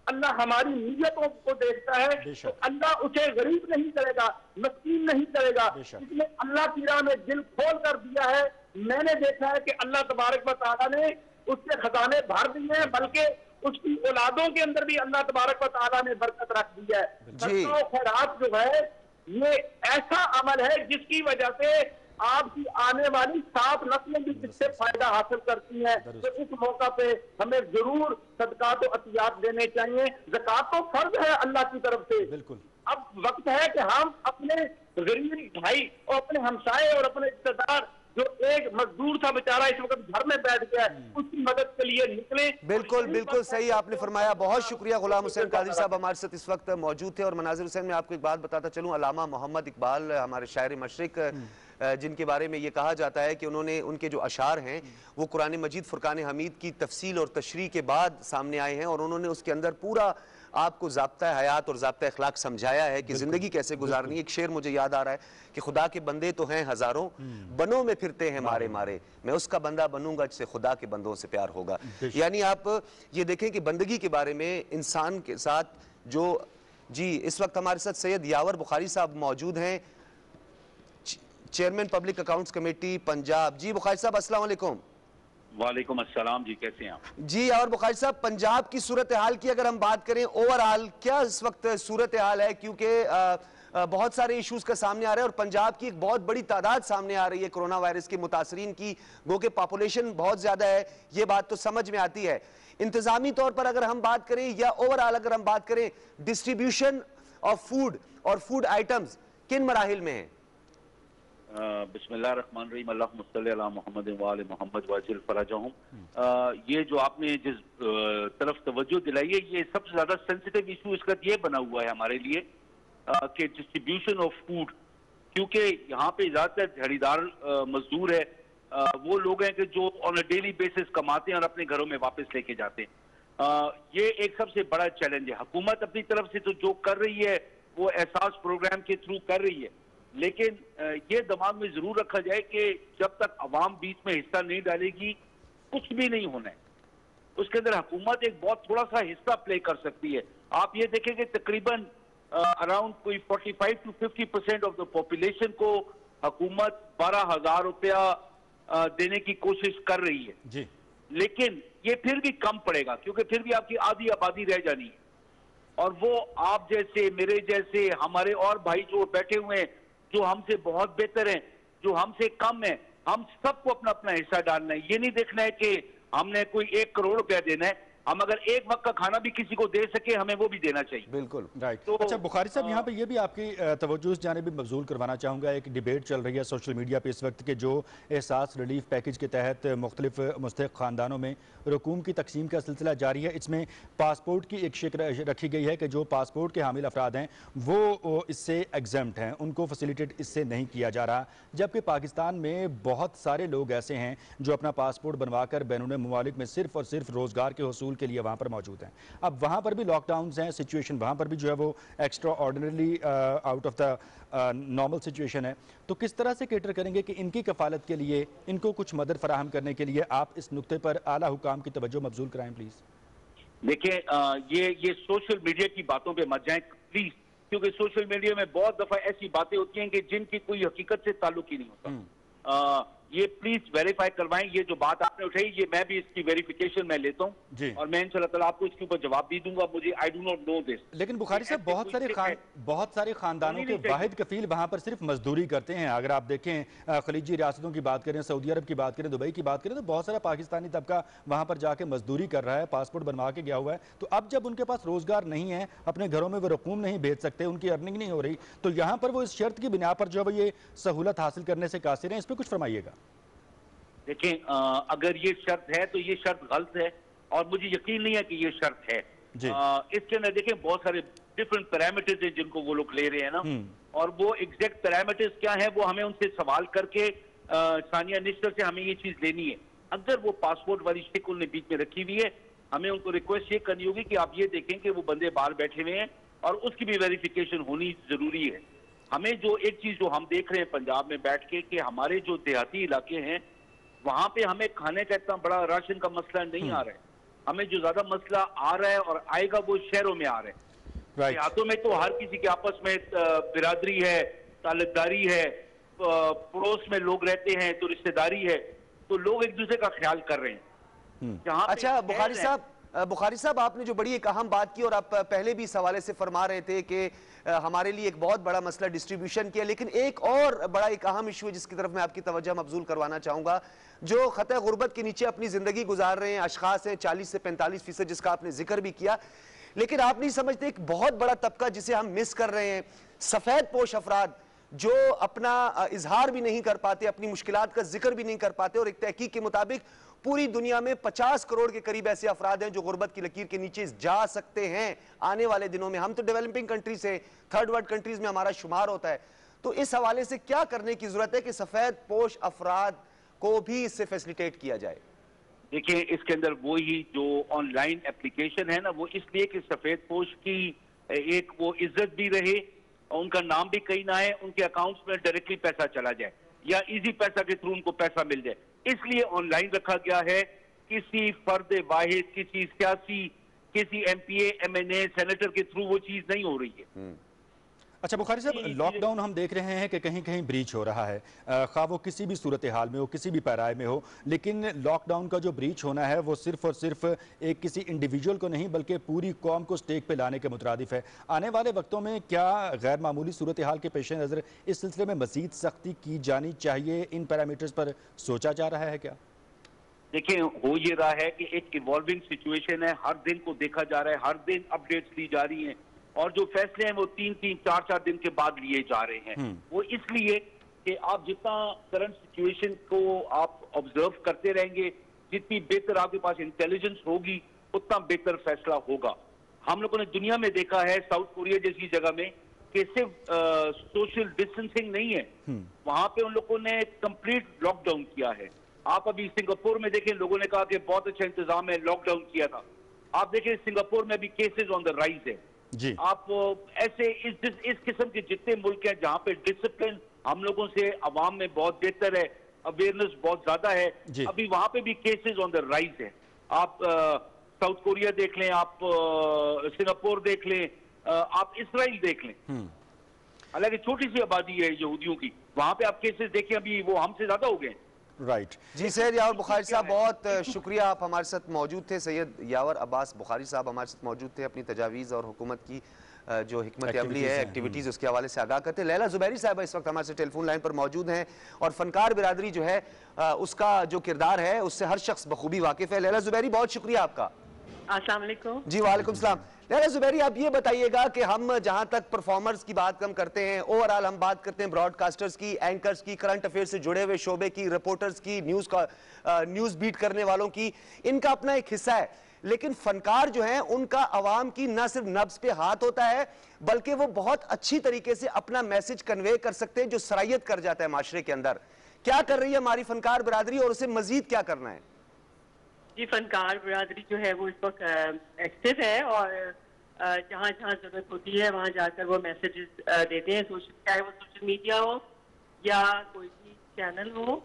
E: अल्लाह हमारी नीयतों को देखता है, तो अल्लाह उसे गरीब नहीं करेगा, मस्कीन नहीं करेगा। इसलिए अल्लाह की राह में दिल खोल कर दिया है। मैंने देखा है कि अल्लाह तबारक व तआला ने उसके खजाने भर दिए हैं, बल्कि उसकी औलादों के अंदर भी अल्लाह तबारक व तआला ने बरकत रख दी है। सदका और खैरात जो है ये ऐसा अमल है जिसकी वजह से आपकी आने वाली सात नस्लें भी इससे फायदा हासिल करती हैं। तो इस मौका पे हमें जरूर सदकात और अतियात देने चाहिए। ज़कात तो फर्ज है अल्लाह की तरफ से। बिल्कुल अब वक्त है कि हम अपने गरीब भाई और अपने हमसाए और अपने रिश्तेदार, जो एक मजदूर था बेचारा इस वक्त घर में बैठ गया, उसकी मदद के लिए निकले।
A: बिल्कुल बिल्कुल सही आपने फरमाया। बहुत शुक्रिया। गुलाम हुसैन कादरी साहब हमारे साथ इस वक्त मौजूद थे। और मनाजिर हुसैन, मैं आपको एक बात बताता चलूं, अल्लामा मोहम्मद इकबाल हमारे शायर मशरिक, जिनके बारे में ये कहा जाता है कि उन्होंने उनके जो अशार हैं वो कुरान मजीद फुरकान हमीद की तफसील और तशरीह के बाद सामने आए हैं, और उन्होंने उसके अंदर पूरा आपको ज़ाब्ता हयात और ज़ाब्ता अखलाक समझाया है कि ज़िंदगी कैसे गुजारनी है। एक शेर मुझे याद आ रहा है कि खुदा के बंदे तो हैं हज़ारों, बनों में फिरते हैं मारे मारे, मैं उसका बंदा बनूंगा जिससे खुदा के बंदों से प्यार होगा। यानी आप ये देखें कि बंदगी के बारे में इंसान के साथ जो जी इस वक्त हमारे साथ सैयद यावर बुखारी साहब मौजूद हैं, chairman public accounts committee Punjab. जी बुखारी साहब अस्सलाम वालेकुम।
F: वालेकुम अस्सलाम जी, कैसे हैं आप?
A: जी और बुखारी साहब, पंजाब की सूरत हाल की अगर हम बात करें ओवरऑल, क्या इस वक्त सूरत हाल है? क्योंकि बहुत सारे इश्यूज का सामने आ रहे हैं और पंजाब की एक बहुत बड़ी तादाद सामने आ रही है कोरोना वायरस के मुतासरीन की, गो के पॉपुलेशन बहुत ज्यादा है, ये बात तो समझ में आती है। इंतजामी तौर पर अगर हम बात करें या ओवरऑल अगर हम बात करें, डिस्ट्रीब्यूशन ऑफ फूड और फूड आइटम्स किन मराहिल में है?
F: बिस्मिल्लाहिर्रहमानिर्रहीम, अल्लाहुम्मा सल्ली अला मुहम्मद व आले मुहम्मद वजिल फरजहुम। ये जो आपने जिस तरफ तवज्जो दिलाई है, ये सबसे ज्यादा सेंसिटिव इशू इसका ये बना हुआ है हमारे लिए कि डिस्ट्रीब्यूशन ऑफ फूड, क्योंकि यहाँ पे ज्यादातर दिहाड़ीदार मजदूर है, आ, वो लोग हैं कि जो ऑन अ डेली बेसिस कमाते हैं और अपने घरों में वापस लेके जाते हैं। आ, ये एक सबसे बड़ा चैलेंज है। हुकूमत अपनी तरफ से तो जो कर रही है वो एहसास प्रोग्राम के थ्रू कर रही है, लेकिन ये दिमाग में जरूर रखा जाए कि जब तक अवाम बीच में हिस्सा नहीं डालेगी कुछ भी नहीं होना है। उसके अंदर हुकूमत एक बहुत थोड़ा सा हिस्सा प्ले कर सकती है। आप ये देखेंगे तकरीबन अराउंड कोई पैंतालीस टू पचास परसेंट ऑफ द पॉपुलेशन को हुकूमत बारह हजार रुपया देने की कोशिश कर रही है जी, लेकिन ये फिर भी कम पड़ेगा क्योंकि फिर भी आपकी आधी आबादी रह जानी है, और वो आप जैसे मेरे जैसे हमारे और भाई जो बैठे हुए हैं जो हमसे बहुत बेहतर हैं, जो हमसे कम है, हम सबको अपना अपना हिस्सा डालना है। ये नहीं देखना है कि हमने कोई एक करोड़ रुपया देना है, हम अगर एक वक्त का खाना भी किसी को दे सके हमें वो भी देना चाहिए।
B: बिल्कुल राइट। तो अच्छा बुखारी साहब, यहाँ पे ये भी आपकी तवज्जो इस जाने भी मबजूल करवाना चाहूँगा। एक डिबेट चल रही है सोशल मीडिया पे इस वक्त के जो एहसास रिलीफ पैकेज के तहत मुख्तलिफ मुस्तहिक ख़ानदानों में रकूम की तकसीम का सिलसिला जारी है। इसमें पासपोर्ट की एक शिक रखी गई है कि जो पासपोर्ट के हामिल अफराद हैं वो इससे एग्जम्प्ट हैं, उनको फैसिलिटेट इससे नहीं किया जा रहा, जबकि पाकिस्तान में बहुत सारे लोग ऐसे हैं जो अपना पासपोर्ट बनवा कर बैरून ममालिक में सिर्फ और सिर्फ रोज़गार के हसूल के लिए वहां पर मौजूद हैं। अब वहां पर भी लॉकडाउन्स हैं, सिचुएशन वहां पर भी जो है वो extraordinary out of the normal situation है। तो किस तरह से केटर करेंगे कि इनकी कफालत के लिए, इनको कुछ मदद फराहम करने के लिए आप इस नुक्ते पर आला हुकाम की तवज्जो मबजूल कराएं प्लीज।
F: देखिए ये ये सोशल मीडिया की बातों पे मत जाएं प्लीज, क्योंकि सोशल मीडिया में बहुत दफा ऐसी बातें होती हैं कि जिनकी कोई हकीकत से ताल्लुक ही नहीं होता। आ, ये प्लीज वेरीफाई करवाएं। ये जो बात आपने उठाई ये मैं भी इसकी वेरिफिकेशन मैं लेता हूं और मैं इंशाल्लाह ताला आपको इसके ऊपर जवाब भी दूंगा। मुझे I do not know this.
B: लेकिन बुखारी साहब बहुत सारे खान बहुत सारे खानदानों के वाहिद कफील वहां पर सिर्फ मजदूरी करते हैं। अगर आप देखें खलीजी रियासतों की बात करें, सऊदी अरब की बात करें, दुबई की बात करें, तो बहुत सारा पाकिस्तानी तबका वहां पर जाके मजदूरी कर रहा है, पासपोर्ट बनवा के गया हुआ है। तो अब जब उनके पास रोजगार नहीं है, अपने घरों में वो रकूम नहीं भेज सकते, उनकी अर्निंग नहीं हो रही, तो यहाँ पर वो इस शर्त की बिना पर जो है ये सहूलत हासिल करने से कासिर हैं। इस पर कुछ फरमाइएगा।
F: देखें अगर ये शर्त है तो ये शर्त गलत है और मुझे यकीन नहीं है कि ये शर्त है। आ, इसके अंदर देखें बहुत सारे डिफरेंट पैरामीटर्स हैं जिनको वो लोग ले रहे हैं ना, और वो एग्जैक्ट पैरामीटर्स क्या है वो हमें उनसे सवाल करके सानिया निश्चित से हमें ये चीज लेनी है। अगर वो पासपोर्ट वाली शिक उन्होंने बीच में रखी हुई है, हमें उनको रिक्वेस्ट ये करनी होगी कि आप ये देखें कि वो बंदे बाहर बैठे हुए हैं और उसकी भी वेरिफिकेशन होनी जरूरी है। हमें जो एक चीज जो हम देख रहे हैं पंजाब में बैठ के कि हमारे जो देहाती इलाके हैं वहां पे हमें खाने का इतना बड़ा राशन का मसला नहीं आ रहा है, हमें जो ज्यादा मसला आ रहा है और आएगा वो शहरों में आ रहा है।
B: Right.
F: देहातों में तो हर किसी के आपस में बिरादरी है, ताल्लुकदारी है, पड़ोस में लोग रहते हैं तो रिश्तेदारी है, तो लोग एक दूसरे का ख्याल कर रहे हैं। जहां
A: अच्छा बुखारी साहब, बुखारी साहब आपने जो बड़ी एक अहम बात की और आप पहले भी इस हवाले से फरमा रहे थे कि हमारे लिए एक बहुत बड़ा मसला डिस्ट्रीब्यूशन किया, लेकिन एक और बड़ा एक अहम इशू है जिसकी तरफ मैं आपकी तवज्जो मबजूल करवाना चाहूंगा। जो खतरे गुर्बत के नीचे अपनी जिंदगी गुजार रहे हैं अशखास हैं, चालीस से पैंतालीस फीसद जिसका आपने जिक्र भी किया, लेकिन आप नहीं समझते एक बहुत बड़ा तबका जिसे हम मिस कर रहे हैं, सफेद पोश अफराद जो अपना इजहार भी नहीं कर पाते, अपनी मुश्किलात का जिक्र भी नहीं कर पाते। और एक तहकीक के मुताबिक पूरी दुनिया में पचास करोड़ के करीब ऐसे अफराद हैं जो गुर्बत की लकीर के नीचे जा सकते हैं आने वाले दिनों में। हम तो डेवलपिंग कंट्री से, थर्ड वर्ल्ड कंट्रीज में हमारा शुमार होता है। तो इस हवाले से क्या करने की जरूरत है कि सफेद पोश अफराद को भी इससे फैसिलिटेट किया जाए?
F: देखिए, इसके अंदर वो ही जो ऑनलाइन एप्लीकेशन है ना, वो इसलिए कि सफेद पोश की एक वो इज्जत भी रहे, उनका नाम भी कहीं ना आए, उनके अकाउंट्स में डायरेक्टली पैसा चला जाए या इजी पैसा के थ्रू उनको पैसा मिल जाए, इसलिए ऑनलाइन रखा गया है। किसी फर्द वाहिद, किसी सियासी, किसी एमपीए, एमएनए, सेनेटर के थ्रू वो चीज नहीं हो रही है।
B: अच्छा बुखारी साहब, लॉकडाउन हम देख रहे हैं कि कहीं कहीं ब्रीच हो रहा है, खा वो किसी भी सूरत हाल में हो, किसी भी पैराए में हो, लेकिन लॉकडाउन का जो ब्रीच होना है वो सिर्फ और सिर्फ एक किसी इंडिविजुअल को नहीं बल्कि पूरी कौम को स्टेक पे लाने के मुतरादिफ है। आने वाले वक्तों में क्या गैर मामूली सूरत हाल के पेश नज़र इस सिलसिले में मजीद सख्ती की जानी चाहिए? इन पैरामीटर्स पर सोचा जा रहा है क्या?
F: देखिए, हो ये रहा है कि एक इवॉल्विंग सिचुएशन है, हर दिन को देखा जा रहा है, हर दिन अपडेट्स दी जा रही हैं और जो फैसले हैं वो तीन तीन चार चार दिन के बाद लिए जा रहे हैं। वो इसलिए कि आप जितना करंट सिचुएशन को आप ऑब्जर्व करते रहेंगे, जितनी बेहतर आपके पास इंटेलिजेंस होगी, उतना बेहतर फैसला होगा। हम लोगों ने दुनिया में देखा है, साउथ कोरिया जैसी जगह में, कि सिर्फ सोशल डिस्टेंसिंग नहीं है, वहां पे उन लोगों ने कंप्लीट लॉकडाउन किया है। आप अभी सिंगापुर में देखें, लोगों ने कहा कि बहुत अच्छा इंतजाम है, लॉकडाउन किया था। आप देखें सिंगापुर में भी केसेस ऑन द राइज है।
B: जी।
F: आप ऐसे इस इस किस्म के जितने मुल्क हैं जहां पे डिसिप्लिन हम लोगों से अवाम में बहुत बेहतर है, अवेयरनेस बहुत ज्यादा है, अभी वहां पे भी केसेस ऑन द राइज है। आप साउथ कोरिया देख लें, आप सिंगापुर देख लें, आ, आप इसराइल देख लें, हालांकि छोटी सी आबादी है यहूदियों की, वहां पे आप केसेस देखें अभी वो हमसे ज्यादा हो गए।
A: Right right. जी सैयद यावर बुखारी साहब, बहुत शुक्रिया, आप हमारे साथ मौजूद थे। सैयद यावर अब्बास बुखारी साहब हमारे साथ मौजूद थे, अपनी तजावीज़ और हुकूमत की जो हिकमत अमली है, एक्टिविटीज़, उसके हवाले से आगाह करते। लैला जुबैरी साहब इस वक्त हमारे साथ टेलीफोन लाइन पर मौजूद हैं और फनकार बिरादरी जो है उसका जो किरदार है उससे हर शख्स बखूबी वाकिफ़ है। लैला जुबैरी, बहुत शुक्रिया आपका।
C: अस्सलाम वालेकुम। जी
A: वालेकुम सलाम। लैला जुबैरी, आप ये बताइएगा कि हम जहां तक परफॉर्मर्स की बात कम करते हैं, ओवरऑल हम बात करते हैं ब्रॉडकास्टर्स की, एंकर्स की, करंट अफेयर से जुड़े हुए शोबे की, रिपोर्टर्स की, न्यूज़ का न्यूज़ बीट करने वालों की, इनका अपना एक हिस्सा है, लेकिन फनकार जो है उनका अवाम की न सिर्फ नब्ज पे हाथ होता है बल्कि वो बहुत अच्छी तरीके से अपना मैसेज कन्वे कर सकते हैं जो सरायत कर जाता है माशरे के अंदर। क्या कर रही है हमारी फनकार बिरादरी और उसे मजीद क्या करना है?
G: जी, फनकार बिरादरी जो है वो इस वक्त एक्टिव है और जहाँ जहाँ जरूरत होती है वहाँ जाकर वो मैसेजेस देते हैं, सोशल चाहे वो सोशल मीडिया हो या कोई भी चैनल हो।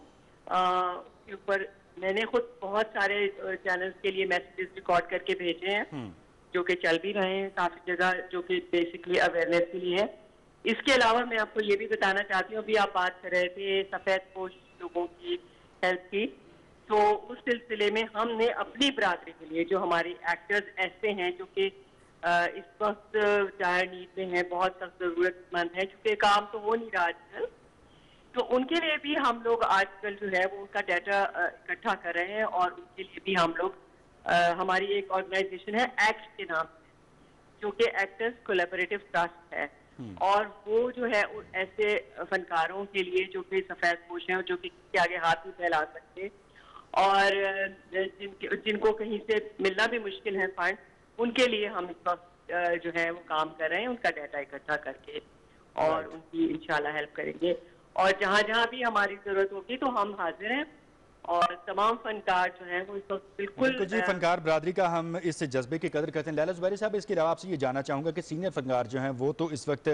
G: उसके ऊपर मैंने खुद बहुत सारे चैनल्स के लिए मैसेजेस रिकॉर्ड करके भेजे हैं जो कि चल भी रहे हैं काफी जगह, जो कि बेसिकली अवेयरनेस के लिए है। इसके अलावा मैं आपको ये भी बताना चाहती हूँ, अभी आप बात कर रहे थे सफेद पोश लोगों की हेल्प की, तो उस सिलसिले में हमने अपनी बिरादरी के लिए जो हमारे एक्टर्स ऐसे हैं जो कि इस वक्त चाहे नीड में है, बहुत सख्त जरूरतमंद है, चूंकि काम तो हो नहीं रहा आजकल, तो उनके लिए भी हम लोग आजकल जो है वो उनका डाटा इकट्ठा कर रहे हैं और उनके लिए भी हम लोग हमारी एक ऑर्गेनाइजेशन है एक्ट के नाम से, जो कि एक्टर्स कोलैबोरेटिव ट्रस्ट है, और वो जो है ऐसे फनकारों के लिए जो कि सफेद पोश हैं, जो कि किसी आगे हाथ नहीं फैला सकते और जिनके जिनको कहीं से मिलना भी मुश्किल है फंड, उनके लिए हम इस वक्त जो है वो काम कर रहे हैं, उनका डाटा इकट्ठा करके और उनकी इंशाल्लाह हेल्प करेंगे और जहाँ जहाँ भी हमारी जरूरत होगी तो हम हाजिर हैं और तमाम फनकार जो हैं वो इस वक्त बिल्कुल
B: बिल्कुल जी, फनकार बरादरी का हम इस जज्बे की कदर करते हैं। लैला ज़ुबैरी साहब, इसके अलावा आपसे ये जानना चाहूँगा कि सीनियर फनकार जो हैं वो तो इस वक्त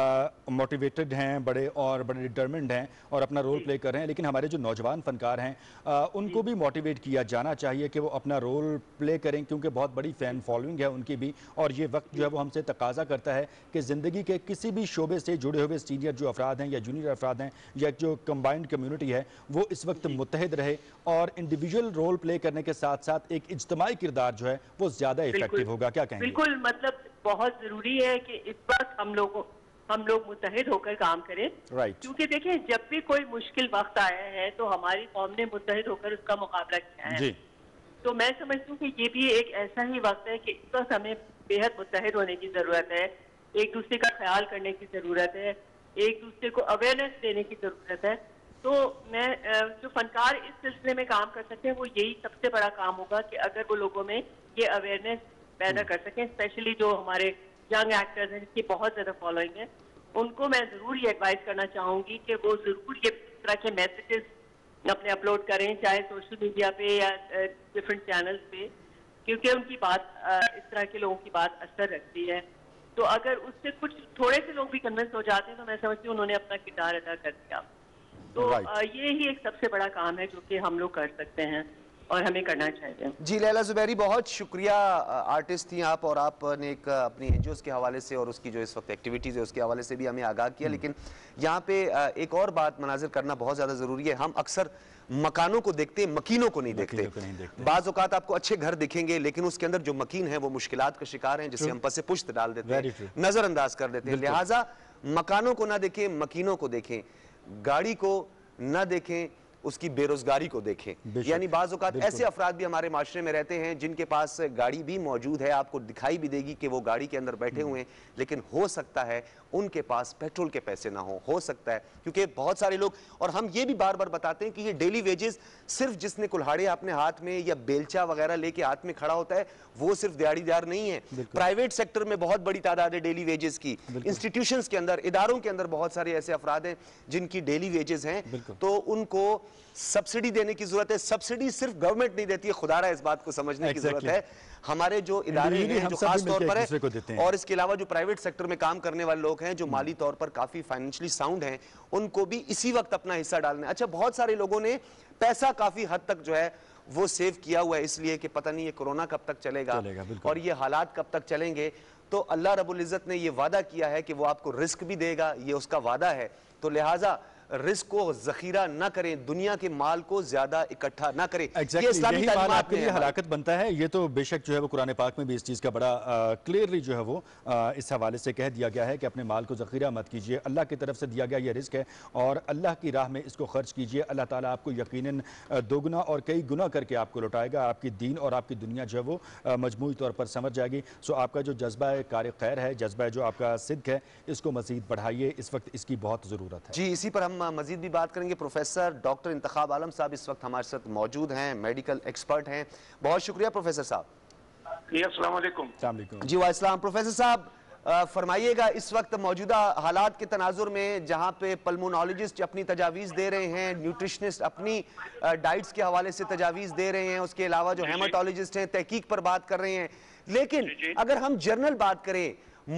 B: मोटिवेटेड हैं, बड़े और बड़े डिटर्मिन्ड हैं और अपना रोल प्ले कर रहे हैं, लेकिन हमारे जो नौजवान फनकार हैं आ, उनको भी मोटिवेट किया जाना चाहिए कि वो अपना रोल प्ले करें, क्योंकि बहुत बड़ी फ़ैन फॉलोइंग है उनकी भी, और ये वक्त जो है वो हमसे तकाजा करता है कि ज़िंदगी के किसी भी शोबे से जुड़े हुए सीनियर जो अफराद हैं या जूनियर अफराद हैं या जो कम्बाइंड कम्यूनिटी है वो इस वक्त मुत्तहिद रहे और इंडिविजुअल रोल प्ले करने के साथ साथ एक इज्तिमाई किरदार जो है वो ज्यादा इफेक्टिव होगा। क्या कहेंगे?
G: बिल्कुल, मतलब बहुत जरूरी है कि इस वक्त हम लोगों हम लोग मुत्तहिद होकर काम करें,
B: राइट।
G: क्योंकि देखिए जब भी कोई मुश्किल वक्त आया है तो हमारी कौम ने मुत्तहिद होकर उसका मुकाबला किया है
B: जी।
G: तो मैं समझती हूँ कि ये भी एक ऐसा ही वक्त है कि इस वक्त हमें बेहद मुत्तहिद होने की जरूरत है, एक दूसरे का ख्याल करने की जरूरत है, एक दूसरे को अवेयरनेस देने की जरूरत है। तो मैं जो फनकार इस सिलसिले में काम कर सकते हैं वो यही सबसे बड़ा काम होगा कि अगर वो लोगों में ये अवेयरनेस पैदा कर सकें, स्पेशली जो हमारे यंग एक्टर्स हैं जिसकी बहुत ज्यादा फॉलोइंग है, उनको मैं जरूर ये एडवाइस करना चाहूंगी कि वो जरूर ये तरह के मैसेजेस अपने अपलोड करें, चाहे सोशल मीडिया पे या डिफरेंट चैनल्स पे, क्योंकि उनकी बात इस तरह के लोगों की बात असर रखती है। तो अगर उससे कुछ थोड़े से लोग भी कन्विंस हो जाते हैं तो मैं समझती हूँ उन्होंने अपना किरदार अदा कर दिया। तो right. ये ही एक सबसे बड़ा काम है जो कि हम लोग कर सकते हैं और हमें करना चाहिए।
A: जी लैला ज़ुबैरी, बहुत शुक्रिया। आर्टिस्ट थी आप और आपने एक अपनी एनजीओज़ के हवाले से और उसकी जो इस वक्त एक्टिविटीज़ है उसके हवाले से भी हमें आगाह किया, लेकिन यहाँ पे एक और बात मनाजिर करना बहुत ज़्यादा ज़रूरी है। हम अक्सर मकानों को देखते हैं, मकीनों को नहीं देखते, नहीं देखते। बाज़ औक़ात आपको अच्छे घर दिखेंगे लेकिन उसके अंदर जो मकीन है वो मुश्किलात का शिकार हैं, जिससे हम पसे पुश्त डाल देते हैं, नज़रअंदाज कर देते हैं। लिहाजा मकानों को ना देखें, मकीनों को देखें, गाड़ी को ना देखें, उसकी बेरोजगारी को देखें। यानी बाज़ औक़ात ऐसे अफराद भी हमारे माशरे में रहते हैं जिनके पास गाड़ी भी मौजूद है, आपको दिखाई भी देगी कि वो गाड़ी के अंदर बैठे हुए हैं, लेकिन हो सकता है उनके पास पेट्रोल के पैसे ना हो हो सकता है, क्योंकि बहुत सारे लोग, और हम ये भी बार बार बताते हैं कि ये डेली वेजेस सिर्फ जिसने कुल्हाड़े अपने हाथ में या बेलचा वगैरह लेके हाथ में खड़ा होता है वो सिर्फ दिहाड़ीदार नहीं है। प्राइवेट सेक्टर में बहुत बड़ी तादाद है डेली वेजेस की, इंस्टीट्यूशंस के अंदर, इदारों के अंदर बहुत सारे ऐसे अफराद हैं जिनकी डेली वेजेस हैं, तो उनको सब्सिडी देने की जरूरत है। सब्सिडी सिर्फ गवर्नमेंट नहीं देती है, खुदारा इस बात को समझने exactly. की जरूरत है। हमारे जो इदारे हैं जो खास तौर पर है, और इसके अलावा जो प्राइवेट सेक्टर में काम करने वाले लोग हैं जो माली तौर पर काफी फाइनेंशियली साउंड हैं, उनको भी इसी वक्त अपना हिस्सा डालना है। अच्छा, बहुत सारे लोगों ने पैसा काफी हद तक जो है वो सेव किया हुआ है, इसलिए कि पता नहीं ये कोरोना कब तक चलेगा, चलेगा और ये हालात कब तक चलेंगे। तो अल्लाह रब्बुल इज्जत ने ये वादा किया है कि वो आपको रिस्क भी देगा, ये उसका वादा है। तो लिहाजा रिस्क को जखीरा ना करें, दुनिया के माल को ज्यादा इकट्ठा ना करें।
B: exactly, ये इस्लामी तालीमात आपके लिए हलाकत बनता है। ये तो बेशक जो है वो कुरान पाक में भी इस चीज़ का बड़ा क्लियरली जो है वो आ, इस हवाले से कह दिया गया है कि अपने माल को जखीरा मत कीजिए, अल्लाह की तरफ से दिया गया ये रिस्क है और अल्लाह की राह में इसको खर्च कीजिए। अल्लाह ताला आपको यकीनन दोगुना और कई गुना करके आपको लौटाएगा, आपकी दीन और आपकी दुनिया जो है वो मजमूई तौर पर समझ जाएगी। सो आपका जो जज्बा कार खैर है, जज्बा जो आपका सिद्क है, इसको मजीद बढ़ाइए, इस वक्त इसकी बहुत ज़रूरत है।
A: जी, इसी पर हम मजीद भी बात करेंगे। प्रोफेसर डॉक्टर इंतखाब आलम साहब इस वक्त हमारे साथ मौजूद हैं, मेडिकल एक्सपर्ट हैं। बहुत शुक्रिया प्रोफेसर साहब।
E: अस्सलाम वालेकुम।
A: जी वालेकुम। प्रोफेसर साहब फरमाइएगा, इस वक्त मौजूदा हालात के तनाजुर में जहाँ पे पल्मोनोलॉजिस्ट अपनी तजावीज़ दे रहे हैं, न्यूट्रिशनिस्ट अपनी डाइट्स के हवाले से तजावीज़ दे रहे हैं, उसके अलावा जो हेमाटोलॉजिस्ट हैं तहकीक पर बात कर रहे हैं, लेकिन अगर हम जनरल बात करें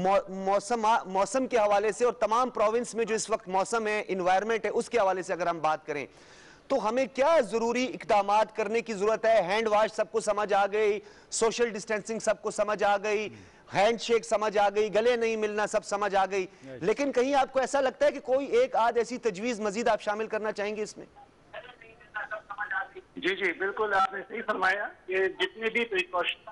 A: मौसम मौसम के हवाले से और तमाम प्रोविंस में जो इस वक्त मौसम है, इन्वायरमेंट है, उसके हवाले से अगर हम बात करें तो हमें क्या जरूरी इकदामात करने की जरूरत है? हैंड वाश सबको समझ आ गई, सोशल डिस्टेंसिंग सबको समझ आ गई, हैंडशेक समझ आ गई, गले नहीं मिलना सब समझ आ गई, लेकिन कहीं आपको ऐसा लगता है कि कोई एक आध ऐसी तजवीज मजीद आप शामिल करना चाहेंगे इसमें?
E: जी जी बिल्कुल, आपने सही फरमाया कि जितने भी प्रिकॉशन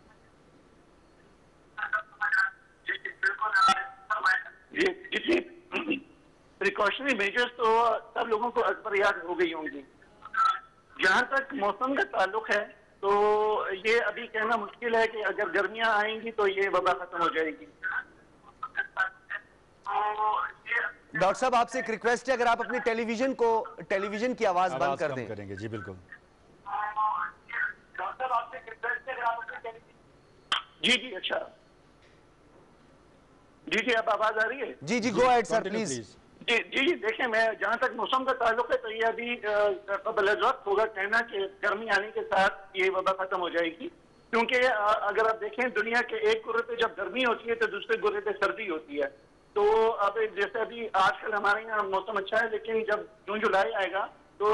E: ये जितनी प्रिकॉशनरी मेजर्स तो सब लोगों को अकबर याद हो गई होंगी। जहाँ तक मौसम का ताल्लुक है तो ये अभी कहना मुश्किल है कि अगर गर्मियाँ आएंगी तो ये वबा खत्म हो जाएगी।
A: डॉक्टर साहब, आपसे एक रिक्वेस्ट है, अगर आप अपने टेलीविजन को टेलीविजन की आवाज बंद कर दें।
B: करेंगे जी बिल्कुल।
E: डॉक्टर साहब, आपसे एक रिक्वेस्ट है, अगर आप अपने टेलीविजन जी जी अच्छा जी जी अब आवाज आ रही है?
A: जी जी गो अहेड सर प्लीज।
E: जी जी जी देखें, मैं जहाँ तक मौसम का ताल्लुक है तो ये अभी कबल वक्त होगा कहना कि गर्मी आने के साथ ये वबा खत्म हो जाएगी, क्योंकि अगर आप देखें दुनिया के एक गुर्रे पे जब गर्मी होती है तो दूसरे गुर्रे पे सर्दी होती है। तो अब जैसे अभी आजकल हमारे यहाँ मौसम अच्छा है, लेकिन जब जून जुलाई आएगा तो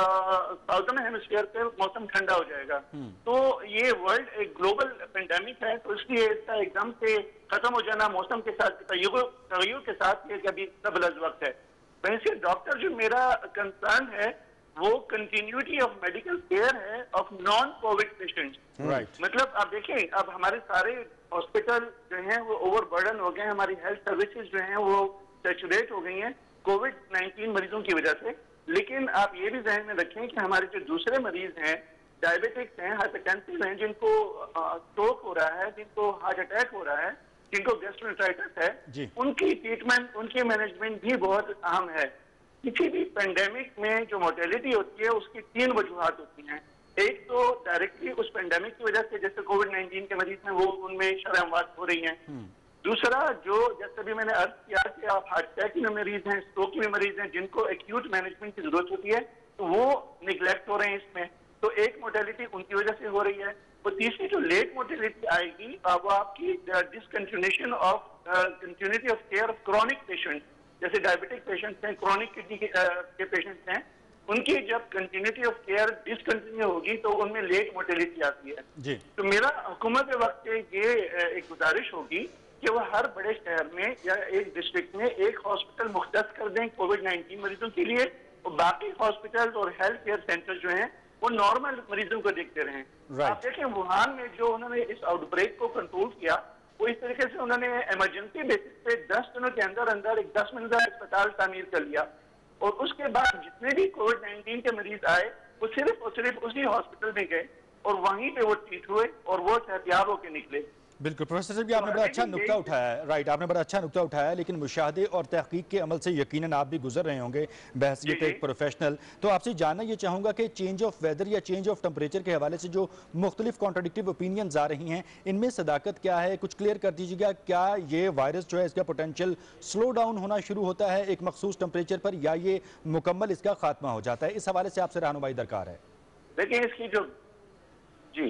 E: साउथर्न हेमिस्फीयर पे मौसम ठंडा हो जाएगा। तो ये वर्ल्ड एक ग्लोबल पेंडेमिक है, तो इसलिए इसका एकदम से खत्म हो जाना मौसम के साथ तगय्युर के साथ ये कभी कबल वक्त है। वैसे डॉक्टर जो मेरा कंसर्न है वो कंटिन्यूटी ऑफ मेडिकल केयर है of non COVID patients.
B: Right,
E: मतलब आप देखें अब हमारे सारे हॉस्पिटल जो हैं वो ओवरबर्डन हो गए हैं, हमारी हेल्थ सर्विसेज जो हैं वो सैचुरेट हो गई हैं कोविड नाइन्टीन मरीजों की वजह से। लेकिन आप ये भी जहन में रखें कि हमारे जो दूसरे मरीज हैं, डायबिटिक्स हैं, हाइपरटेंसिव हैं, जिनको स्ट्रोक हो रहा है, जिनको हार्ट अटैक हो रहा है, जिनको गैस्ट्रोएंटेराइटिस है, उनकी ट्रीटमेंट, उनकी मैनेजमेंट भी बहुत अहम है। किसी भी पेंडेमिक में जो मोर्टेलिटी होती है उसकी तीन वजूहात होती हैं। एक तो डायरेक्टली उस पेंडेमिक की वजह से जैसे कोविड नाइन्टीन के मरीज हैं वो उनमें शरह अमवात हो रही हैं। दूसरा, जो जैसे भी मैंने अर्ज किया कि आप हार्ट अटैक के मरीज हैं, स्ट्रोक के मरीज हैं, जिनको एक्यूट मैनेजमेंट की जरूरत होती है, तो वो निगलेक्ट हो रहे हैं इसमें, तो एक मोर्टेलिटी उनकी वजह से हो रही है। और तीसरी जो लेट मोर्टेलिटी आएगी वो आपकी discontinuation of continuity of care of chronic patient, जैसे डायबिटिक पेशेंट्स हैं, क्रॉनिक किडनी के, के पेशेंट्स हैं, उनकी जब कंटिन्यूटी ऑफ केयर डिसकंटिन्यू होगी तो उनमें लेट मोर्टेलिटी आती है जी। तो मेरा हुकूमत के वक्त ये एक गुजारिश होगी कि वो हर बड़े शहर में या एक डिस्ट्रिक्ट में एक हॉस्पिटल मुख्तस कर दें कोविड नाइन्टीन मरीजों के लिए, और बाकी हॉस्पिटल और हेल्थ केयर सेंटर जो हैं वो नॉर्मल मरीजों को देखते रहें। right. आप देखें वुहान में जो उन्होंने इस आउटब्रेक को कंट्रोल किया वो इस तरीके से उन्होंने इमरजेंसी बेसिस पे दस दिनों के अंदर अंदर एक दस मंजिला अस्पताल तामीर कर लिया, और उसके बाद जितने भी कोविड नाइन्टीन के मरीज आए वो सिर्फ और सिर्फ उसी हॉस्पिटल में गए और वहीं पे वो ट्रीट हुए और वो सेहतयाब होकर निकले।
B: बिल्कुल प्रोफेसर साहब, आपने बड़ा अच्छा नुक्ता उठाया है। राइट, आपने बड़ा अच्छा नुक्ता उठाया है, लेकिन मुशाहदे और तहकीक के अमल से यकीनन आप भी गुजर रहे होंगे बहसियत एक प्रोफेशनल। तो आपसे जानना ये चाहूँगा कि चेंज ऑफ वेदर या चेंज ऑफ टेम्परेचर के हवाले से जो मुख्तलिफ कॉन्ट्राडिक्टिव ओपिनियंस आ रही हैं, इनमें सदाकत क्या है, कुछ क्लियर कर दीजिएगा। क्या ये वायरस जो है इसका पोटेंशियल स्लो डाउन होना शुरू होता है एक मखसूस टेम्परेचर पर, या ये मुकम्मल इसका खात्मा हो जाता है? इस हवाले से आपसे रहनुमाई दरकार है।
E: देखिए इसकी जो जी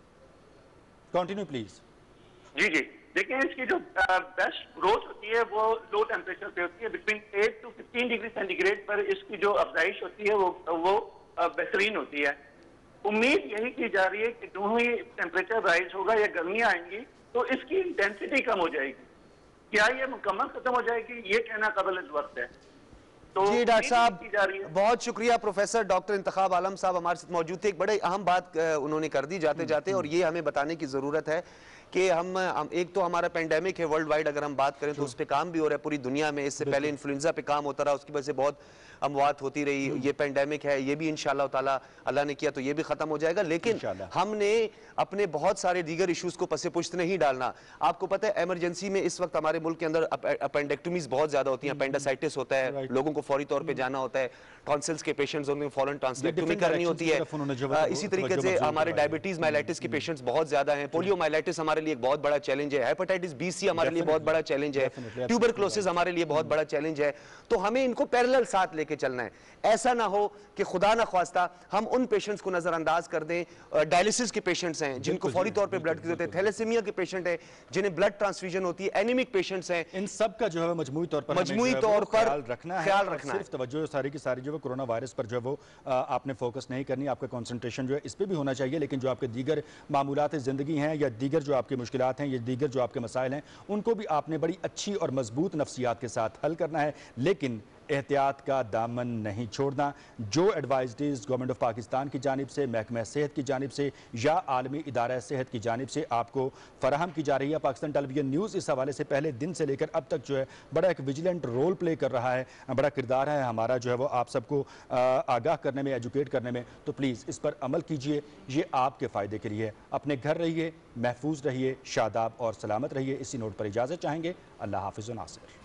B: कंटिन्यू प्लीज।
E: जी जी देखिए इसकी जो बेस्ट ग्रोथ होती है वो लो टेम्परेचर पे होती है, between eight to fifteen degree centigrade पर इसकी जो अफजाइश होती है वो वो बेहतरीन होती है। उम्मीद यही की जा रही है कि जो ही टेम्परेचर राइज होगा या गर्मियां आएंगी तो इसकी इंटेंसिटी कम हो जाएगी। क्या ये मुकम्मल खत्म हो जाएगी ये कहना काबिल वक्त है।
A: तो जी डॉक्टर साहब बहुत शुक्रिया। प्रोफेसर डॉक्टर इंतखाब आलम साहब हमारे साथ मौजूद थे। एक बड़े अहम बात उन्होंने कर दी जाते जाते, और ये हमें बताने की जरूरत है कि हम, हम एक तो हमारा पेंडेमिक है वर्ल्ड वाइड, अगर हम बात करें तो उस पर काम भी हो रहा है पूरी दुनिया में। इससे पहले इन्फ्लुएंजा पे काम होता रहा, उसकी वजह से बहुत अमवात होती रही। ये पेंडेमिक है, ये भी इंशाल्लाह ताला अल्लाह ने किया तो ये भी खत्म हो जाएगा, लेकिन हमने अपने बहुत सारे दीगर इश्यूज को पसे पुश्त नहीं डालना। आपको पता है इमरजेंसी में इस वक्त हमारे मुल्क के अंदर अपेंडेक्टमीज बहुत ज्यादा होती है, अपेंडिसाइटिस होता है, लोगों को फौरी तौर पर जाना होता है, टॉन्सिल्स के पेशेंट्स होंगे फौरन ट्रांसलेक्टमी करनी होती है। इसी तरीके से हमारे डायबिटीज माइलाइटिस के पेशेंट्स बहुत ज्यादा हैं, पोलियो माइलाइटिस हमारे लिए बहुत बड़ा चैलेंज है, हेपेटाइटिस बी सी हमारे लिए बहुत बड़ा चैलेंज है, ट्यूबरक्लोसिस हमारे लिए बहुत बड़ा चैलेंज है। तो हमें इनको पैरेलल साथ लेके चलना है। ऐसा ना हो कि खुदा ना ख्वास्ता हम उन पेशेंट्स को नजरअंदाज कर दें, डायलिसिस के पेशेंट्स हैं जिनको फौरी तौर पे ब्लड की जरूरत है, थैलेसीमिया के पेशेंट है जिन्हें ब्लड ट्रांसफ्यूजन होती है, एनीमिक पेशेंट्स हैं,
B: इन सब का जो है मजमूई तौर पर
A: मजमूई तौर पर
B: ख्याल रखना है।
A: ख्याल रखना है,
B: सिर्फ तवज्जो सारी की सारी जो है कोरोना वायरस पर जो है वो आपने फोकस नहीं करनी, आपका कंसंट्रेशन जो है इस पर भी होना चाहिए, लेकिन जो आपके दीगर मामूलात ज़िंदगी हैं या दीगर जो आपकी मुश्किलात हैं या दीगर जो आपके मसाइल हैं उनको भी आपने बड़ी अच्छी और मजबूत नफ्सियात के साथ हल करना है, लेकिन एहतियात का दामन नहीं छोड़ना। जो एडवाइजरीज गवर्नमेंट ऑफ पाकिस्तान की जानिब से, महकमा सेहत की जानिब से या आलमी इदारा सेहत की जानिब से आपको फराहम की जा रही है, पाकिस्तान टेलीविजन न्यूज़ इस हवाले से पहले दिन से लेकर अब तक जो है बड़ा एक विजिलेंट रोल प्ले कर रहा है, बड़ा किरदार है हमारा जो है वो आप सबको आगाह करने में, एजुकेट करने में। तो प्लीज़ इस पर अमल कीजिए, ये आपके फ़ायदे के लिए। अपने घर रहिए, महफूज रहिए, शादाब और सलामत रहिए। इसी नोट पर इजाज़त चाहेंगे। अल्लाह हाफिज़ व नासिर।